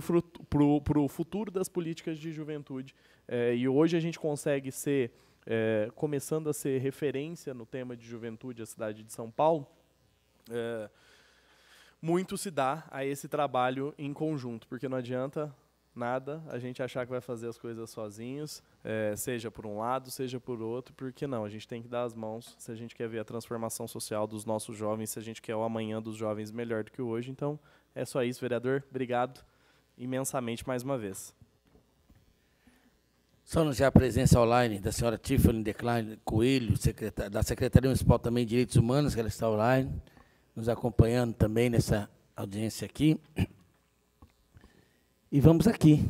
para o futuro das políticas de juventude. É, e hoje a gente consegue ser, é, começando a ser referência no tema de juventude, a cidade de São Paulo, é, muito se dá a esse trabalho em conjunto, porque não adianta nada a gente achar que vai fazer as coisas sozinhos, é, seja por um lado, seja por outro, porque não, a gente tem que dar as mãos se a gente quer ver a transformação social dos nossos jovens, se a gente quer o amanhã dos jovens melhor do que o hoje. Então, é só isso, vereador. Obrigado imensamente mais uma vez. Só anunciar a presença online da senhora Tiffany Decline Coelho, secretária, da Secretaria Municipal também de Direitos Humanos, que ela está online, nos acompanhando também nessa audiência aqui. E vamos aqui,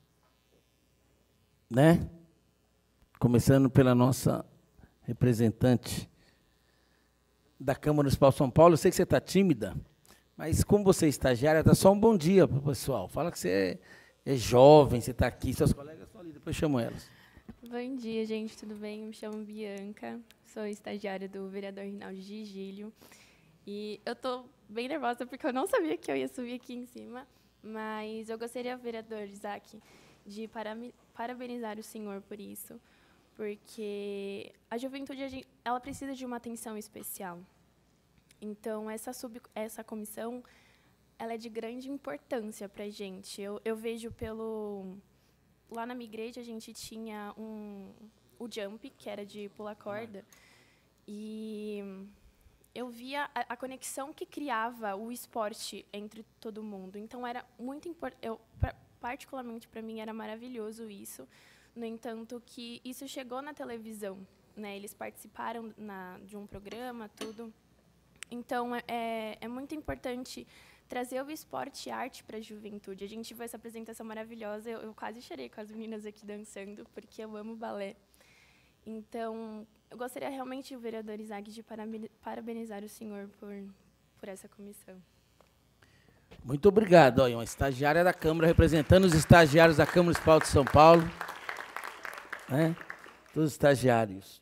né? Começando pela nossa representante da Câmara Municipal de São Paulo. Eu sei que você está tímida, mas como você é estagiária, dá só um bom dia para o pessoal. Fala que você é, é jovem, você está aqui, seus colegas estão ali, depois chamam elas. Bom dia, gente, tudo bem? Eu me chamo Bianca, sou estagiária do vereador Rinaldo Gigílio. E eu estou bem nervosa porque eu não sabia que eu ia subir aqui em cima, mas eu gostaria, vereador Isaac, de parabenizar o senhor por isso, porque a juventude ela precisa de uma atenção especial. Então, essa, sub, essa comissão ela é de grande importância para a gente. Eu, eu vejo pelo... Lá na minha igreja, a gente tinha um, o jump, que era de pular corda, e eu via a, a conexão que criava o esporte entre todo mundo. Então, era muito importante. Particularmente, para mim, era maravilhoso isso. No entanto, que isso chegou na televisão, né? Eles participaram na, de um programa, tudo. Então, é, é muito importante trazer o esporte e arte para a juventude. A gente viu essa apresentação maravilhosa, eu, eu quase chorei com as meninas aqui dançando, porque eu amo balé. Então, eu gostaria realmente, o vereador Isaac, de parabenizar o senhor por, por essa comissão. Muito obrigado. Olha, uma estagiária da Câmara, representando os estagiários da Câmara Municipal de São Paulo. Né? Todos os estagiários.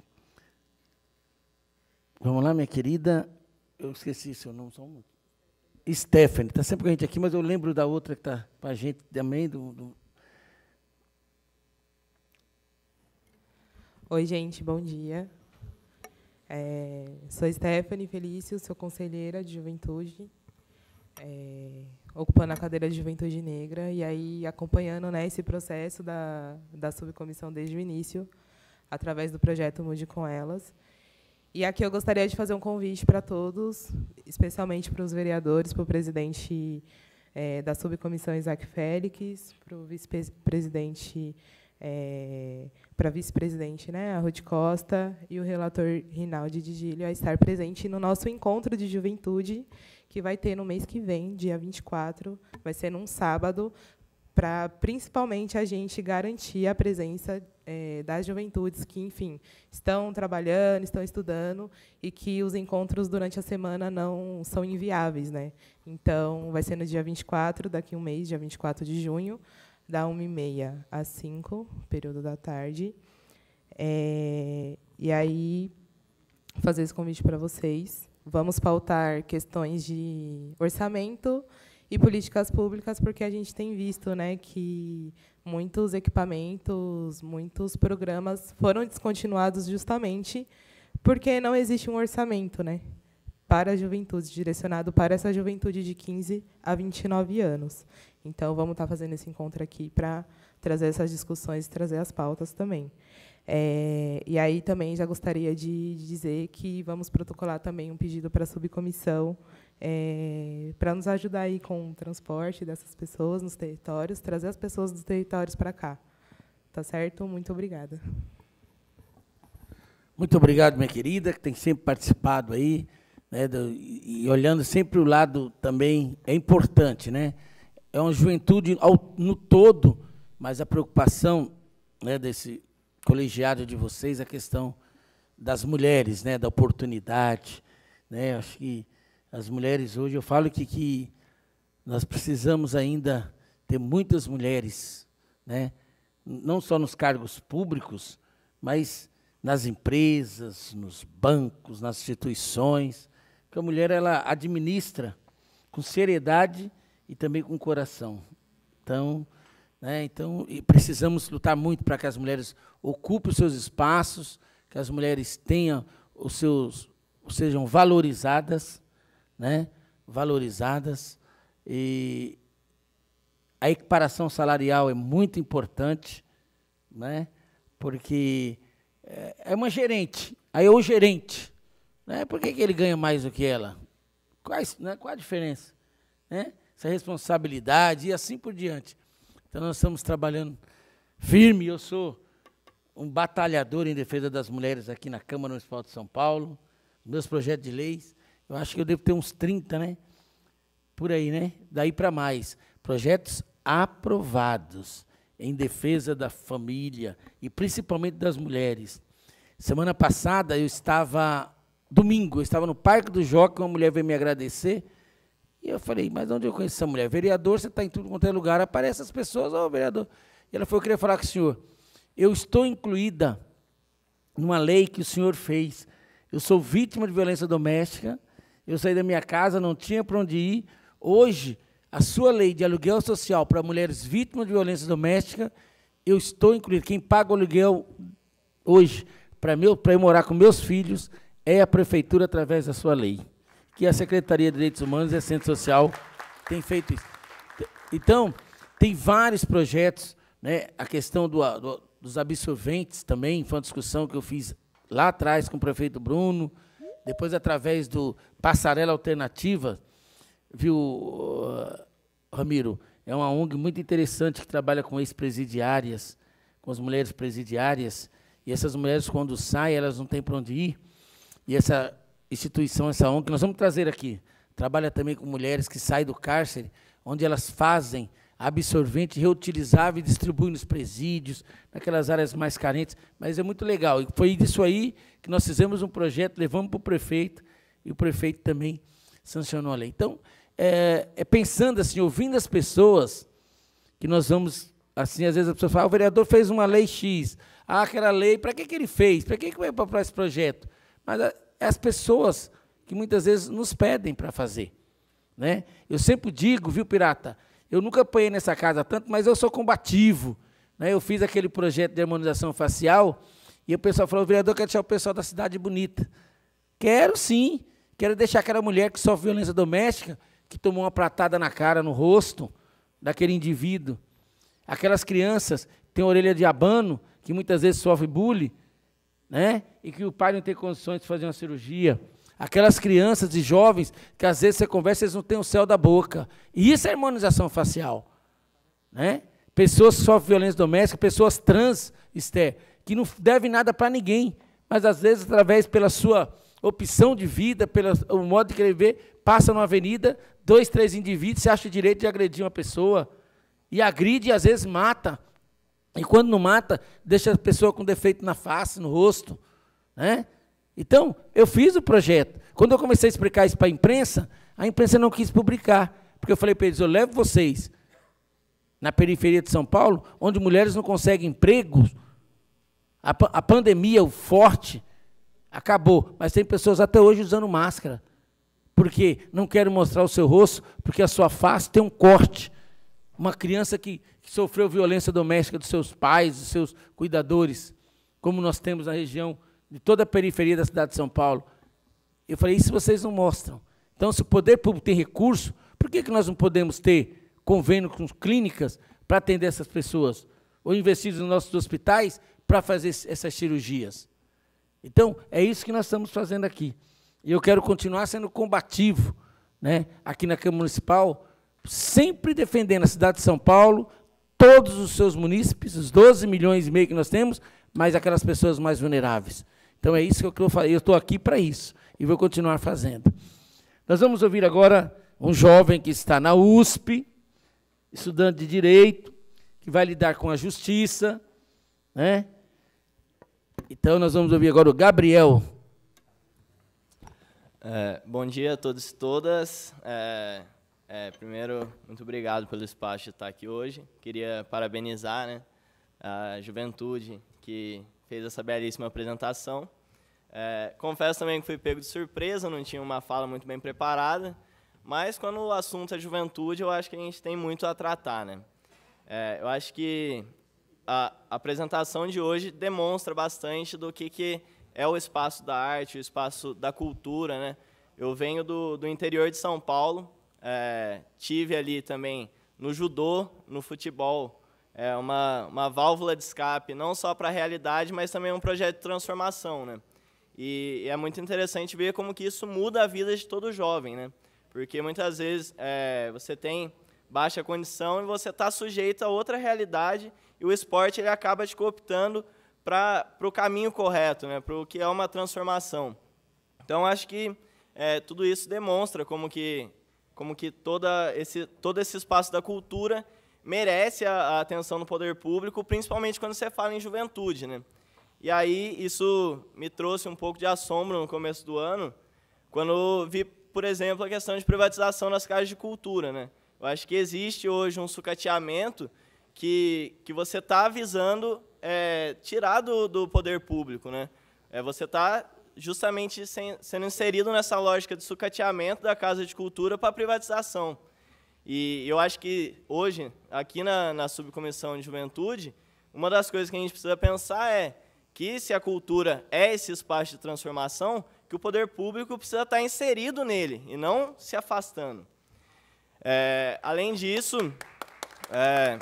Vamos lá, minha querida. Eu esqueci seu nome, só um minuto. Stephanie, está sempre com a gente aqui, mas eu lembro da outra que está com a gente também. Do, do... Oi, gente, bom dia. É, sou Stephanie Felício, sou conselheira de juventude, é, ocupando a cadeira de juventude negra, e aí acompanhando, né, esse processo da, da subcomissão desde o início, através do projeto Mude com Elas. E aqui eu gostaria de fazer um convite para todos, especialmente para os vereadores, para o presidente é, da subcomissão, Isaac Félix, para o vice-presidente, é, para a vice-presidente, né, a Ruth Costa, e o relator Rinaldo Gigílio, a estar presente no nosso encontro de juventude, que vai ter no mês que vem, dia vinte e quatro, vai ser num sábado, para, principalmente, a gente garantir a presença é, das juventudes que, enfim, estão trabalhando, estão estudando, e que os encontros durante a semana não são inviáveis, né? Então, vai ser no dia vinte e quatro, daqui a um mês, dia vinte e quatro de junho, da uma e meia às cinco, período da tarde. É, e aí, fazer esse convite para vocês. Vamos pautar questões de orçamento e políticas públicas, porque a gente tem visto, né, que muitos equipamentos, muitos programas foram descontinuados justamente porque não existe um orçamento, né, para a juventude, direcionado para essa juventude de quinze a vinte e nove anos. Então, vamos estar fazendo esse encontro aqui para trazer essas discussões e trazer as pautas também. É, e aí também já gostaria de dizer que vamos protocolar também um pedido para a subcomissão é, para nos ajudar aí com o transporte dessas pessoas nos territórios, trazer as pessoas dos territórios para cá. Tá certo? Muito obrigada. Muito obrigado, minha querida, que tem sempre participado aí, né, do, e, e olhando sempre o lado também, é importante, né? É uma juventude ao, no todo, mas a preocupação, né, desse colegiado de vocês, a questão das mulheres, né, da oportunidade, né? Acho que as mulheres hoje, eu falo que, que nós precisamos ainda ter muitas mulheres, né, não só nos cargos públicos, mas nas empresas, nos bancos, nas instituições, porque a mulher ela administra com seriedade e também com coração. Então, né, então e precisamos lutar muito para que as mulheres ocupem os seus espaços, que as mulheres tenham os seus, sejam valorizadas, né, valorizadas. E a equiparação salarial é muito importante, né? Porque é uma gerente, aí é o gerente, né? Por que que ele ganha mais do que ela? Quais, né? Qual a diferença? Né? Essa responsabilidade e assim por diante. Então, nós estamos trabalhando firme. Eu sou um batalhador em defesa das mulheres aqui na Câmara Municipal de São Paulo. Meus projetos de leis, eu acho que eu devo ter uns trinta, né? Por aí, né? Daí para mais. Projetos aprovados em defesa da família e principalmente das mulheres. Semana passada, eu estava, domingo, eu estava no Parque do Jockey, uma mulher veio me agradecer, e eu falei, mas onde eu conheço essa mulher? Vereador, você está em tudo quanto é lugar, aparece as pessoas, ô, vereador. E ela falou, eu queria falar com o senhor, eu estou incluída numa lei que o senhor fez, eu sou vítima de violência doméstica, eu saí da minha casa, não tinha para onde ir, hoje, a sua lei de aluguel social para mulheres vítimas de violência doméstica, eu estou incluído. Quem paga o aluguel hoje para eu morar com meus filhos é a prefeitura através da sua lei, que a Secretaria de Direitos Humanos e Assistência Social tem feito isso. Então, tem vários projetos, né? A questão do, do, dos absorventes também, foi uma discussão que eu fiz lá atrás com o prefeito Bruno, depois através do Passarela Alternativa, viu, uh, Ramiro? É uma O N G muito interessante que trabalha com ex-presidiárias, com as mulheres presidiárias, e essas mulheres, quando saem, elas não têm para onde ir, e essa instituição, essa O N G, que nós vamos trazer aqui, trabalha também com mulheres que saem do cárcere, onde elas fazem absorvente reutilizável e distribuem nos presídios, naquelas áreas mais carentes, mas é muito legal, e foi disso aí que nós fizemos um projeto, levamos para o prefeito, e o prefeito também sancionou a lei. Então, É, é pensando assim, ouvindo as pessoas, que nós vamos, assim, às vezes a pessoa fala, ah, o vereador fez uma lei X, ah, aquela lei, para que que ele fez? Para que que vai para esse projeto? Mas é as pessoas que muitas vezes nos pedem para fazer, né? Eu sempre digo, viu, Pirata, eu nunca apanhei nessa casa tanto, mas eu sou combativo, né? Eu fiz aquele projeto de harmonização facial, e o pessoal falou, o vereador quer deixar o pessoal da cidade bonita. Quero sim, quero deixar aquela mulher que sofre violência doméstica, que tomou uma pratada na cara, no rosto daquele indivíduo. Aquelas crianças que têm orelha de abano, que muitas vezes sofrem bullying, né? E que o pai não tem condições de fazer uma cirurgia. Aquelas crianças e jovens que às vezes você conversa, eles não têm o céu da boca. E isso é harmonização facial, né? Pessoas que sofrem violência doméstica, pessoas trans, Esther, que não devem nada para ninguém, mas às vezes, através pela sua opção de vida, pelo modo de querer ver, passa numa avenida, dois, três indivíduos, se acha o direito de agredir uma pessoa, e agride e às vezes mata. E quando não mata, deixa a pessoa com defeito na face, no rosto, né? Então, eu fiz o projeto. Quando eu comecei a explicar isso para a imprensa, a imprensa não quis publicar, porque eu falei para eles, eu levo vocês na periferia de São Paulo, onde mulheres não conseguem emprego, a, a pandemia, o forte, acabou, mas tem pessoas até hoje usando máscara, porque não querem mostrar o seu rosto, porque a sua face tem um corte. Uma criança que, que sofreu violência doméstica dos seus pais, dos seus cuidadores, como nós temos na região de toda a periferia da cidade de São Paulo. Eu falei, isso vocês não mostram. Então, se o poder público tem recurso, por que que nós não podemos ter convênio com clínicas para atender essas pessoas? Ou investir nos nossos hospitais para fazer essas cirurgias? Então, é isso que nós estamos fazendo aqui. E eu quero continuar sendo combativo, né, aqui na Câmara Municipal, sempre defendendo a cidade de São Paulo, todos os seus munícipes, os doze milhões e meio que nós temos, mas aquelas pessoas mais vulneráveis. Então, é isso que eu falei. Eu estou aqui para isso e vou continuar fazendo. Nós vamos ouvir agora um jovem que está na U S P, estudante de Direito, que vai lidar com a justiça, né? Então, nós vamos ouvir agora o Gabriel. É, bom dia a todos e todas. É, é, primeiro, muito obrigado pelo espaço de estar aqui hoje. Queria parabenizar, né, a juventude que fez essa belíssima apresentação. É, confesso também que fui pego de surpresa, não tinha uma fala muito bem preparada, mas quando o assunto é juventude, eu acho que a gente tem muito a tratar, né? É, eu acho que a apresentação de hoje demonstra bastante do que, que é o espaço da arte, o espaço da cultura, né? Eu venho do, do interior de São Paulo, é, tive ali também no judô, no futebol. É uma, uma válvula de escape, não só para a realidade, mas também um projeto de transformação, né? E, e é muito interessante ver como que isso muda a vida de todo jovem, né? Porque muitas vezes é, você tem baixa condição e você está sujeito a outra realidade e o esporte ele acaba te cooptando para o caminho correto, né? Para o que é uma transformação. Então, acho que é, tudo isso demonstra como que, como que toda esse, todo esse espaço da cultura merece a, a atenção do poder público, principalmente quando você fala em juventude, né? E aí isso me trouxe um pouco de assombro no começo do ano, quando vi, por exemplo, a questão de privatização das casas de cultura, né? Eu acho que existe hoje um sucateamento que, que você está visando é, tirar do, do poder público, né? É, você está justamente sem, sendo inserido nessa lógica de sucateamento da casa de cultura para privatização. E eu acho que hoje, aqui na, na subcomissão de juventude, uma das coisas que a gente precisa pensar é que, se a cultura é esse espaço de transformação, que o poder público precisa estar inserido nele e não se afastando. É, além disso, é,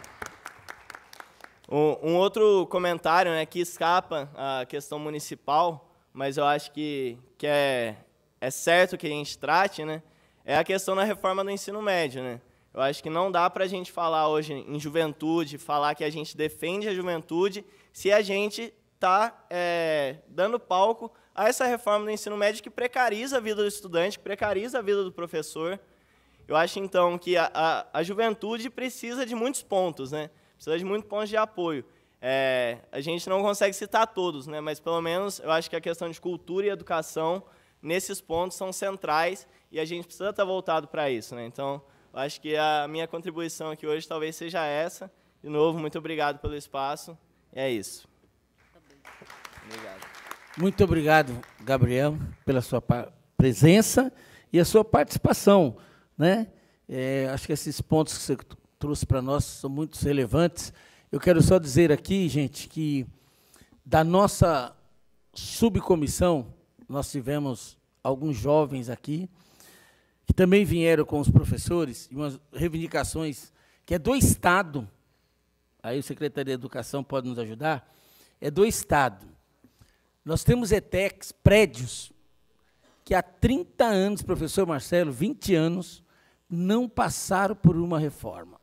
um, um outro comentário, né, que escapa à questão municipal, mas eu acho que, que é, é certo que a gente trate, né, é a questão da reforma do ensino médio, né? Eu acho que não dá para a gente falar hoje em juventude, falar que a gente defende a juventude, se a gente está é, dando palco a essa reforma do ensino médio que precariza a vida do estudante, que precariza a vida do professor. Eu acho, então, que a, a, a juventude precisa de muitos pontos, né? Precisa de muitos pontos de apoio. É, a gente não consegue citar todos, né? Mas, pelo menos, eu acho que a questão de cultura e educação, nesses pontos, são centrais e a gente precisa estar voltado para isso, né? Então, eu acho que a minha contribuição aqui hoje talvez seja essa. De novo, muito obrigado pelo espaço. E é isso. Obrigado. Muito obrigado, Gabriel, pela sua presença e a sua participação, né? É, acho que esses pontos que você trouxe para nós são muito relevantes. Eu quero só dizer aqui, gente, que da nossa subcomissão, nós tivemos alguns jovens aqui, que também vieram com os professores, e umas reivindicações que é do Estado, aí o Secretaria de Educação pode nos ajudar, é do Estado. Nós temos ETECs, prédios, que há trinta anos, professor Marcelo, vinte anos, não passaram por uma reforma.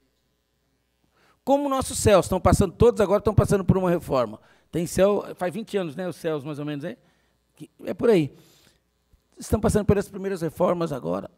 Como nossos céus estão passando, todos agora estão passando por uma reforma. Tem céu, faz vinte anos, né, os céus mais ou menos, é? É por aí. Estão passando pelas primeiras reformas agora.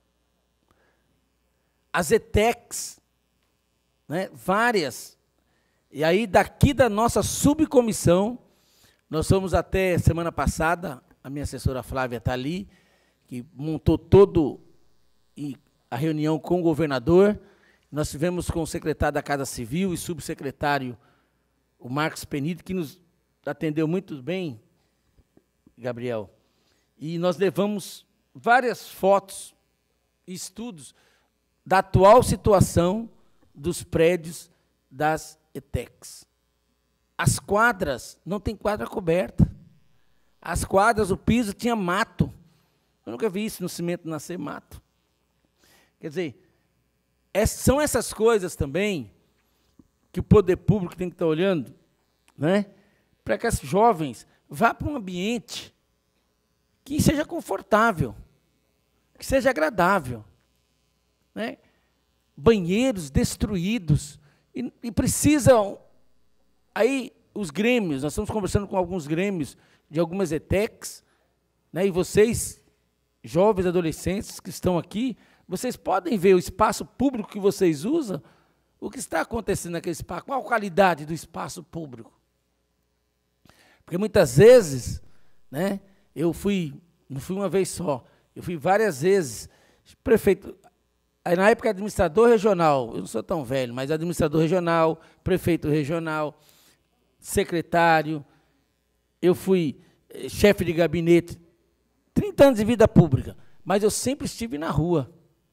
As ETECs, né, várias. E aí, daqui da nossa subcomissão, nós fomos até semana passada, a minha assessora Flávia está ali, que montou todo e a reunião com o governador. Nós tivemos com o secretário da Casa Civil e subsecretário, o Marcos Penido, que nos atendeu muito bem, Gabriel. E nós levamos várias fotos e estudos da atual situação dos prédios das ETECs. As quadras, não tem quadra coberta. As quadras, o piso tinha mato. Eu nunca vi isso no cimento nascer mato. Quer dizer, é, são essas coisas também que o poder público tem que estar olhando, né, para que as jovens vá para um ambiente que seja confortável, que seja agradável, né? Banheiros destruídos, e, e precisam, aí os grêmios, nós estamos conversando com alguns grêmios de algumas ETECs, né, e vocês, jovens adolescentes que estão aqui, vocês podem ver o espaço público que vocês usam, o que está acontecendo naquele espaço, qual a qualidade do espaço público. Porque muitas vezes, né, eu fui, não fui uma vez só, eu fui várias vezes, prefeito, aí na época administrador regional, eu não sou tão velho, mas administrador regional, prefeito regional, secretário, eu fui chefe de gabinete, trinta anos de vida pública, mas eu sempre estive na rua.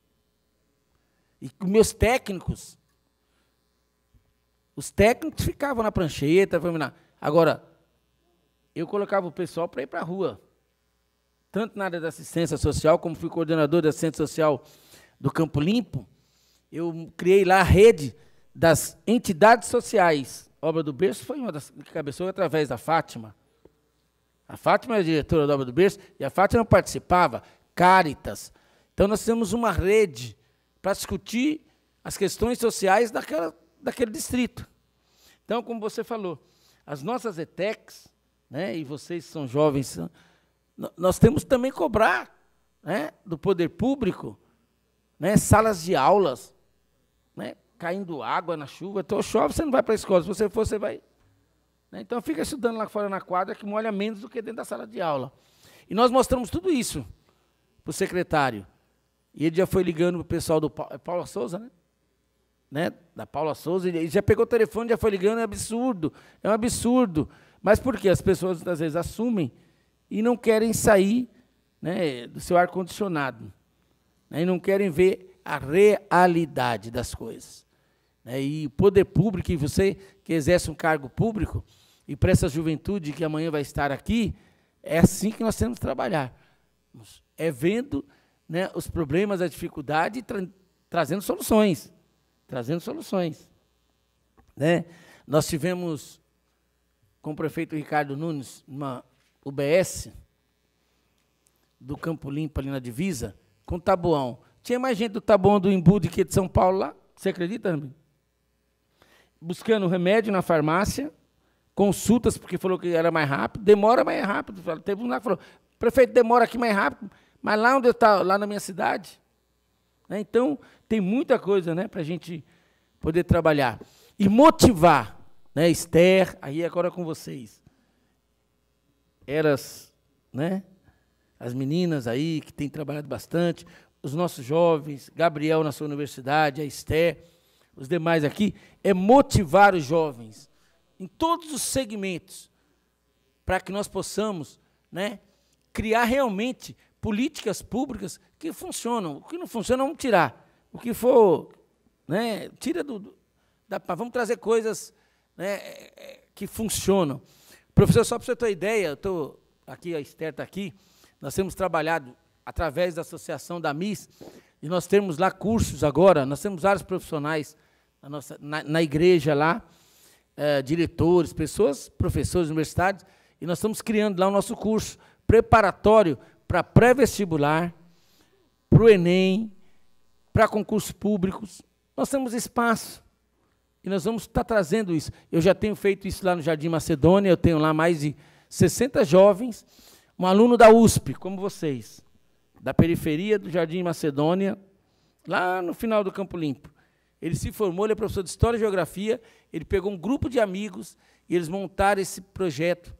E meus técnicos, os técnicos ficavam na prancheta, agora, eu colocava o pessoal para ir para a rua, tanto na área da assistência social, como fui coordenador da assistência social do Campo Limpo, eu criei lá a rede das entidades sociais. A Obra do Berço foi uma das que cabeçou através da Fátima. A Fátima é a diretora da Obra do Berço, e a Fátima participava, Cáritas. Então, nós temos uma rede para discutir as questões sociais daquela, daquele distrito. Então, como você falou, as nossas E T E Cs, né, e vocês são jovens, nós temos também que cobrar, né, do poder público, né, salas de aulas, né, caindo água na chuva. Então, chove, você não vai para a escola. Se você for, você vai. Né? Então, fica estudando lá fora na quadra, que molha menos do que dentro da sala de aula. E nós mostramos tudo isso para o secretário. E ele já foi ligando para o pessoal do pa Paula Souza, né? né? Da Paula Souza, ele já pegou o telefone, já foi ligando, é absurdo, é um absurdo. Mas por quê? As pessoas, às vezes, assumem e não querem sair, né, do seu ar-condicionado, né, e não querem ver a realidade das coisas. Né? E o poder público, e você que exerce um cargo público, e para essa juventude que amanhã vai estar aqui, é assim que nós temos que trabalhar. É vendo, né, os problemas, a dificuldade, e tra trazendo soluções. Trazendo soluções. Né? Nós tivemos, com o prefeito Ricardo Nunes, uma U B S do Campo Limpo, ali na divisa, com Taboão. Tinha mais gente do Taboão do Imbu do que de São Paulo lá. Você acredita, amigo? Buscando remédio na farmácia, consultas, porque falou que era mais rápido, demora mais rápido. Teve um lá que falou, prefeito, demora aqui mais rápido, mas lá onde eu estava, lá na minha cidade. Né? Então, tem muita coisa, né, para a gente poder trabalhar. E motivar, né, Esther, aí agora com vocês. Eras, né, as meninas aí que têm trabalhado bastante, os nossos jovens, Gabriel na sua universidade, a Esther, os demais aqui, é motivar os jovens em todos os segmentos para que nós possamos, né, criar realmente políticas públicas que funcionam. O que não funciona, vamos tirar. O que for, né, tira do... do da, vamos trazer coisas, né, que funcionam. Professor, só para você ter uma ideia, eu tô aqui, a Esther está aqui, nós temos trabalhado através da associação da M I S, e nós temos lá cursos agora, nós temos vários profissionais na, nossa, na, na igreja lá, é, diretores, pessoas, professores universitários, e nós estamos criando lá o nosso curso preparatório para pré-vestibular, para o Enem, para concursos públicos. Nós temos espaço, e nós vamos estar trazendo isso. Eu já tenho feito isso lá no Jardim Macedônia, eu tenho lá mais de sessenta jovens, um aluno da U S P, como vocês, da periferia do Jardim Macedônia, lá no final do Campo Limpo. Ele se formou, ele é professor de História e Geografia, ele pegou um grupo de amigos e eles montaram esse projeto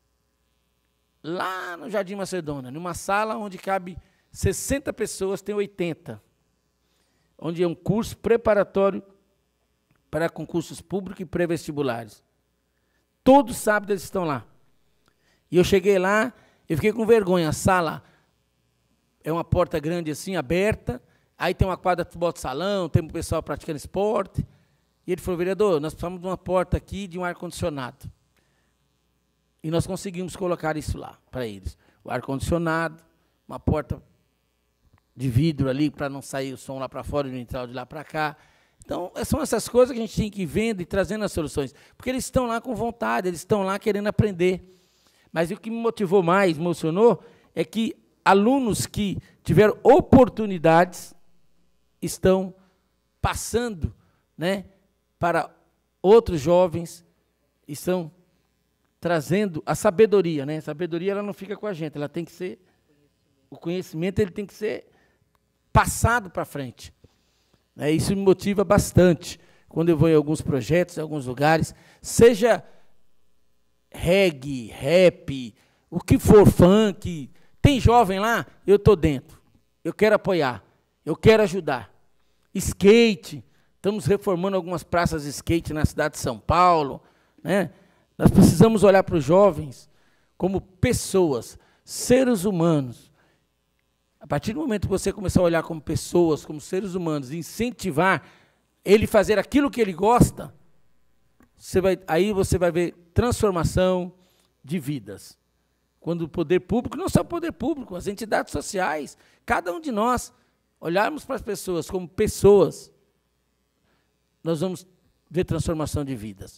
lá no Jardim Macedônia, numa sala onde cabe sessenta pessoas, tem oitenta, onde é um curso preparatório para concursos públicos e pré-vestibulares. Todos sábados eles estão lá. E eu cheguei lá, eu fiquei com vergonha. A sala é uma porta grande assim, aberta, aí tem uma quadra de futebol de salão, tem um pessoal praticando esporte. E ele falou, vereador, nós precisamos de uma porta aqui, de um ar-condicionado. E nós conseguimos colocar isso lá para eles. O ar-condicionado, uma porta de vidro ali, para não sair o som lá para fora e não entrar de lá para cá. Então, são essas coisas que a gente tem que ir vendo e trazendo as soluções. Porque eles estão lá com vontade, eles estão lá querendo aprender. Mas o que me motivou mais, me emocionou, é que alunos que tiveram oportunidades estão passando, né, para outros jovens, estão trazendo a sabedoria. Né? A sabedoria ela não fica com a gente, ela tem que ser, o conhecimento ele tem que ser passado para frente. É, isso me motiva bastante quando eu vou em alguns projetos, em alguns lugares, seja reggae, rap, o que for, funk, tem jovem lá, eu estou dentro, eu quero apoiar, eu quero ajudar. Skate, estamos reformando algumas praças de skate na cidade de São Paulo, né? Nós precisamos olhar para os jovens como pessoas, seres humanos. A partir do momento que você começar a olhar como pessoas, como seres humanos, e incentivar ele a fazer aquilo que ele gosta, você vai, aí você vai ver transformação de vidas. Quando o poder público, não só o poder público, as entidades sociais, cada um de nós, olharmos para as pessoas como pessoas, nós vamos ver transformação de vidas.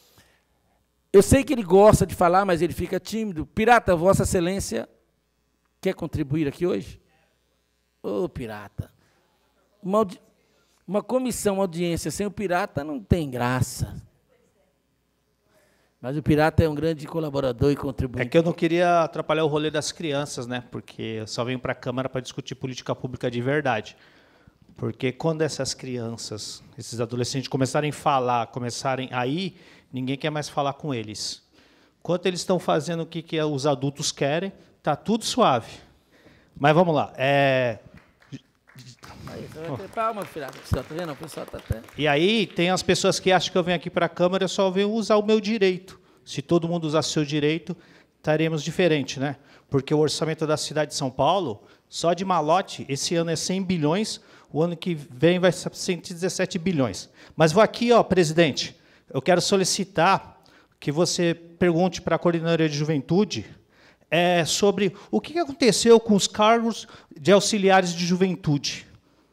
Eu sei que ele gosta de falar, mas ele fica tímido. Pirata, Vossa Excelência quer contribuir aqui hoje? Ô, Pirata, uma, audi uma comissão, audiência sem o Pirata não tem graça. Mas o Pirata é um grande colaborador e contribuinte. É que eu não queria atrapalhar o rolê das crianças, né? Porque eu só venho para a Câmara para discutir política pública de verdade. Porque quando essas crianças, esses adolescentes começarem a falar, começarem a ir, ninguém quer mais falar com eles. Enquanto eles estão fazendo o que, que os adultos querem, está tudo suave. Mas vamos lá. É... Aí, você vai ter palma, Pirata. Você está vendo? O pessoal está até... E aí tem as pessoas que acham que eu venho aqui para a Câmara e só venho usar o meu direito. Se todo mundo usasse o seu direito, estaremos diferente, né? Porque o orçamento da cidade de São Paulo, só de malote, esse ano é cem bilhões, o ano que vem vai ser cento e dezessete bilhões. Mas vou aqui, ó, presidente, eu quero solicitar que você pergunte para a Coordenadoria de Juventude é, sobre o que aconteceu com os cargos de auxiliares de juventude.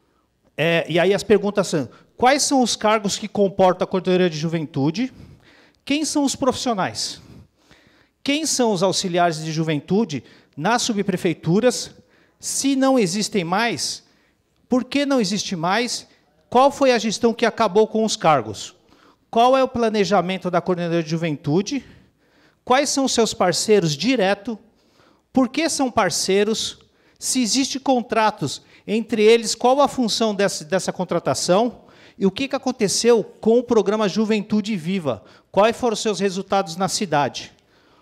É, e aí as perguntas são, quais são os cargos que comporta a Coordenadoria de Juventude? Quem são os profissionais? Quem são os auxiliares de juventude nas subprefeituras? Se não existem mais, por que não existe mais? Qual foi a gestão que acabou com os cargos? Qual é o planejamento da Coordenadoria de Juventude? Quais são os seus parceiros direto? Por que são parceiros? Se existem contratos entre eles, qual a função dessa, dessa contratação? E o que, que aconteceu com o programa Juventude Viva? Quais foram os seus resultados na cidade?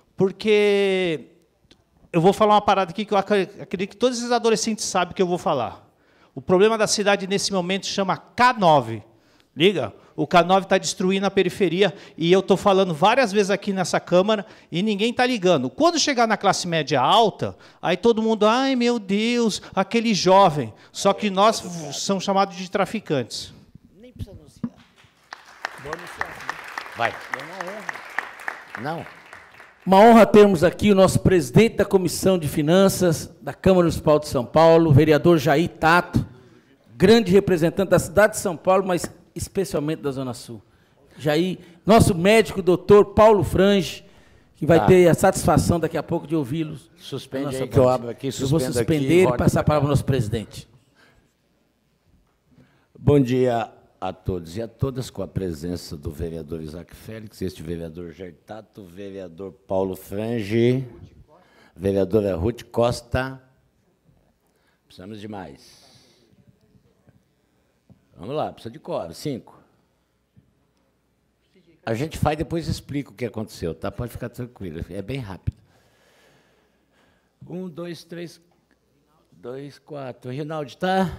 Porque eu vou falar uma parada aqui que eu acredito que todos esses adolescentes sabem que eu vou falar. O problema da cidade, nesse momento, chama K nove. Liga? O K nove está destruindo a periferia, e eu estou falando várias vezes aqui nessa Câmara, e ninguém está ligando. Quando chegar na classe média alta, aí todo mundo, ai, meu Deus, aquele jovem. Só que nós somos chamados de traficantes. Nem precisa anunciar. Vou anunciar. Vai. É uma honra. Não. Uma honra termos aqui o nosso presidente da Comissão de Finanças da Câmara Municipal de São Paulo, o vereador Jair Tato, grande representante da cidade de São Paulo, mas especialmente da Zona Sul. Jair, nosso médico, doutor Paulo Frange, que vai tá. ter a satisfação daqui a pouco de ouvi-los. Suspende aí que eu abro aqui, eu vou suspender e passar a palavra ao nosso presidente. Bom dia a todos e a todas, com a presença do vereador Isaac Félix, este vereador Jair Tato, vereador Paulo Frange, vereadora Ruth Costa. Precisamos de mais. Vamos lá, precisa de coro. Cinco. A gente faz e depois explica o que aconteceu, tá? Pode ficar tranquilo, é bem rápido. Um, dois, três, dois, quatro. Rinaldi, tá?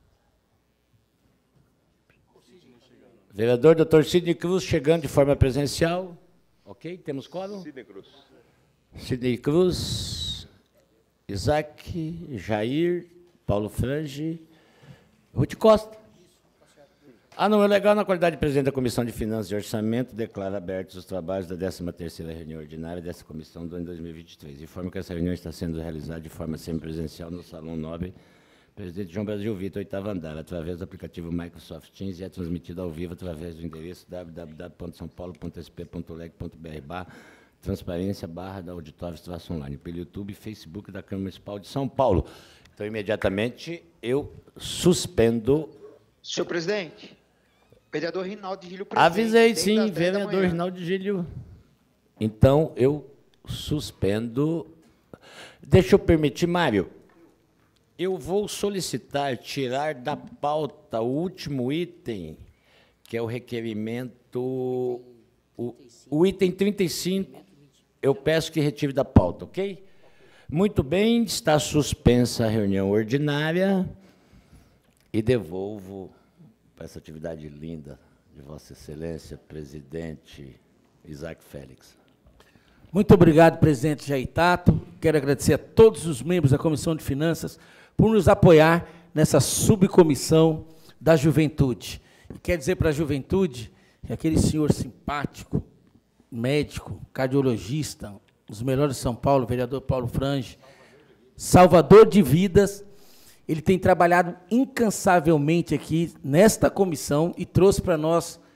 Vereador doutor Sidney Cruz, chegando de forma presencial. Ok? Temos quórum? Sidney Cruz. Sidney Cruz, Isaac, Jair, Paulo Frange, Ruth Costa. Ah, não, é legal, na qualidade de presidente da Comissão de Finanças e Orçamento, declaro abertos os trabalhos da décima terceira reunião ordinária dessa comissão do ano dois mil e vinte e três. Informo que essa reunião está sendo realizada de forma semipresencial no Salão Nobre, Presidente João Brasil Vitor, oitavo andar, através do aplicativo Microsoft Teams, e é transmitido ao vivo através do endereço w w w ponto são paulo ponto s p ponto leg ponto b r barra transparência barra da auditório traço online, pelo YouTube e Facebook da Câmara Municipal de São Paulo. Então, imediatamente, eu suspendo... Senhor presidente, vereador Rinaldi Gílio presente. Avisei, sim, vereador Rinaldi Gílio. Então, eu suspendo... Deixa eu permitir, Mário, eu vou solicitar tirar da pauta o último item, que é o requerimento... O, o item trinta e cinco, eu peço que retire da pauta, ok? Muito bem, está suspensa a reunião ordinária e devolvo para essa atividade linda de Vossa Excelência, presidente Isaac Félix. Muito obrigado, presidente Jair Tato. Quero agradecer a todos os membros da Comissão de Finanças por nos apoiar nessa subcomissão da juventude. E quer dizer para a juventude que aquele senhor simpático, médico, cardiologista, os melhores de São Paulo, o vereador Paulo Frange, salvador de vidas, ele tem trabalhado incansavelmente aqui nesta comissão e trouxe para nós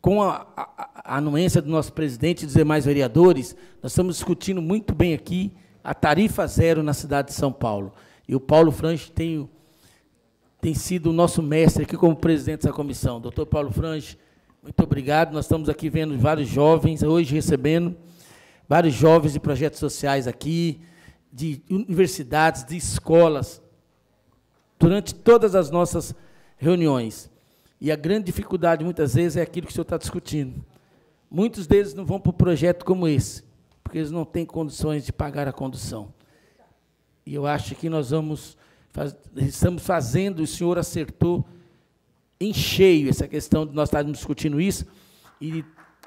com a, a, a anuência do nosso presidente e dos demais vereadores, nós estamos discutindo muito bem aqui a tarifa zero na cidade de São Paulo. E o Paulo Franchi tem, tem sido o nosso mestre aqui como presidente dessa comissão. Doutor Paulo Franchi, muito obrigado. Nós estamos aqui vendo vários jovens, hoje recebendo vários jovens de projetos sociais aqui, de universidades, de escolas, durante todas as nossas reuniões. E a grande dificuldade, muitas vezes, é aquilo que o senhor está discutindo. Muitos deles não vão para um projeto como esse, porque eles não têm condições de pagar a condução. E eu acho que nós vamos, faz, estamos fazendo, o senhor acertou em cheio essa questão de nós estarmos discutindo isso, e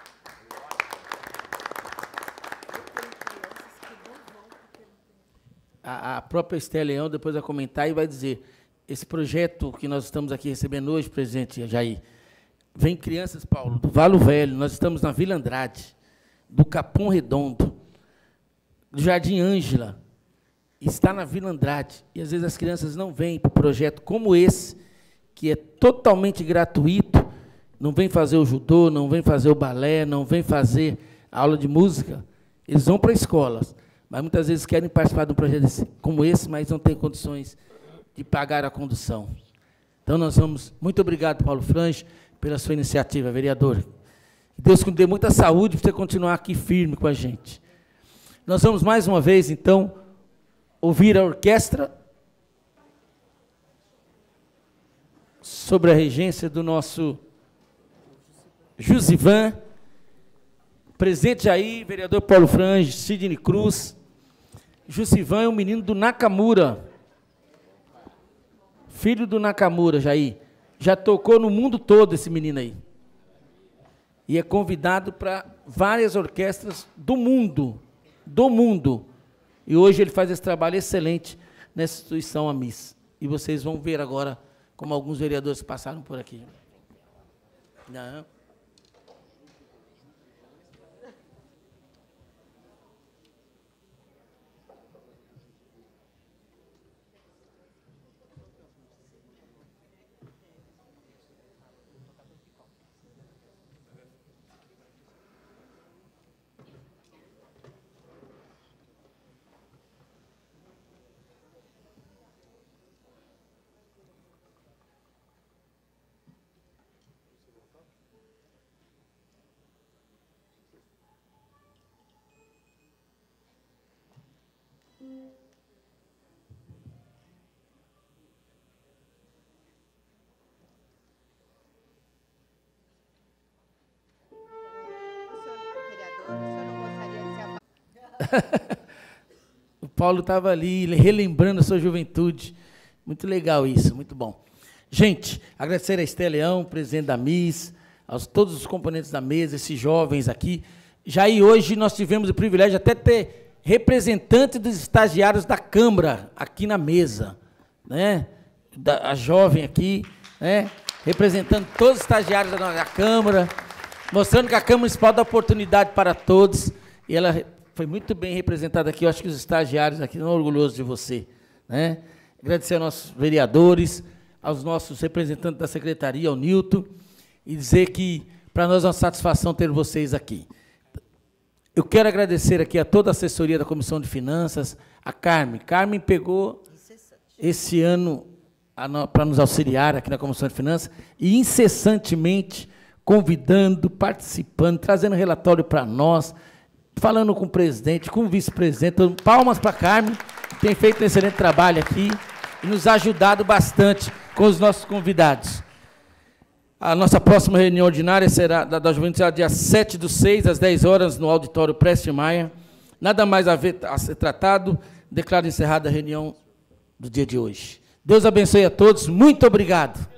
a, a própria Esther Leão depois vai comentar e vai dizer, esse projeto que nós estamos aqui recebendo hoje, presidente Jair, vem crianças, Paulo, do Valo Velho, nós estamos na Vila Andrade, do Capão Redondo, do Jardim Ângela, está na Vila Andrade, e às vezes as crianças não vêm para um projeto como esse, que é totalmente gratuito, não vem fazer o judô, não vem fazer o balé, não vem fazer a aula de música, eles vão para escolas, mas muitas vezes querem participar de um projeto desse, como esse, mas não têm condições de pagar a condução. Então, nós vamos... Muito obrigado, Paulo Franchi, pela sua iniciativa, vereador. Que Deus nos dê muita saúde para você continuar aqui firme com a gente. Nós vamos, mais uma vez, então, ouvir a orquestra sobre a regência do nosso Jusivan, presidente Jair, vereador Paulo Franchi, Sidney Cruz. Jusivan é um menino do Nakamura, filho do Nakamura, Jair. Já tocou no mundo todo esse menino aí. E é convidado para várias orquestras do mundo, do mundo. E hoje ele faz esse trabalho excelente nessa instituição, a Miss. E vocês vão ver agora como alguns vereadores passaram por aqui. Não. O Paulo estava ali relembrando a sua juventude. Muito legal isso, muito bom. Gente, agradecer a Esther Leão, presidente da Miss, aos todos os componentes da mesa, esses jovens aqui. Já aí hoje nós tivemos o privilégio de até ter representante dos estagiários da Câmara aqui na mesa, né? Da, a jovem aqui, né? Representando todos os estagiários da, da Câmara, mostrando que a Câmara Municipal dá oportunidade para todos, e ela foi muito bem representada aqui. Eu acho que os estagiários aqui estão orgulhosos de você, né? Agradecer aos nossos vereadores, aos nossos representantes da secretaria, ao Nilton, e dizer que para nós é uma satisfação ter vocês aqui. Eu quero agradecer aqui a toda a assessoria da Comissão de Finanças, a Carmen. Carmen pegou esse ano para nos auxiliar aqui na Comissão de Finanças e incessantemente convidando, participando, trazendo relatório para nós, falando com o presidente, com o vice-presidente. Palmas para a Carmen, que tem feito um excelente trabalho aqui e nos ajudado bastante com os nossos convidados. A nossa próxima reunião ordinária será da, da Juventude será dia sete do seis, às dez horas, no auditório Prestes Maia. Nada mais a, ver, a ser tratado. Declaro encerrada a reunião do dia de hoje. Deus abençoe a todos. Muito obrigado.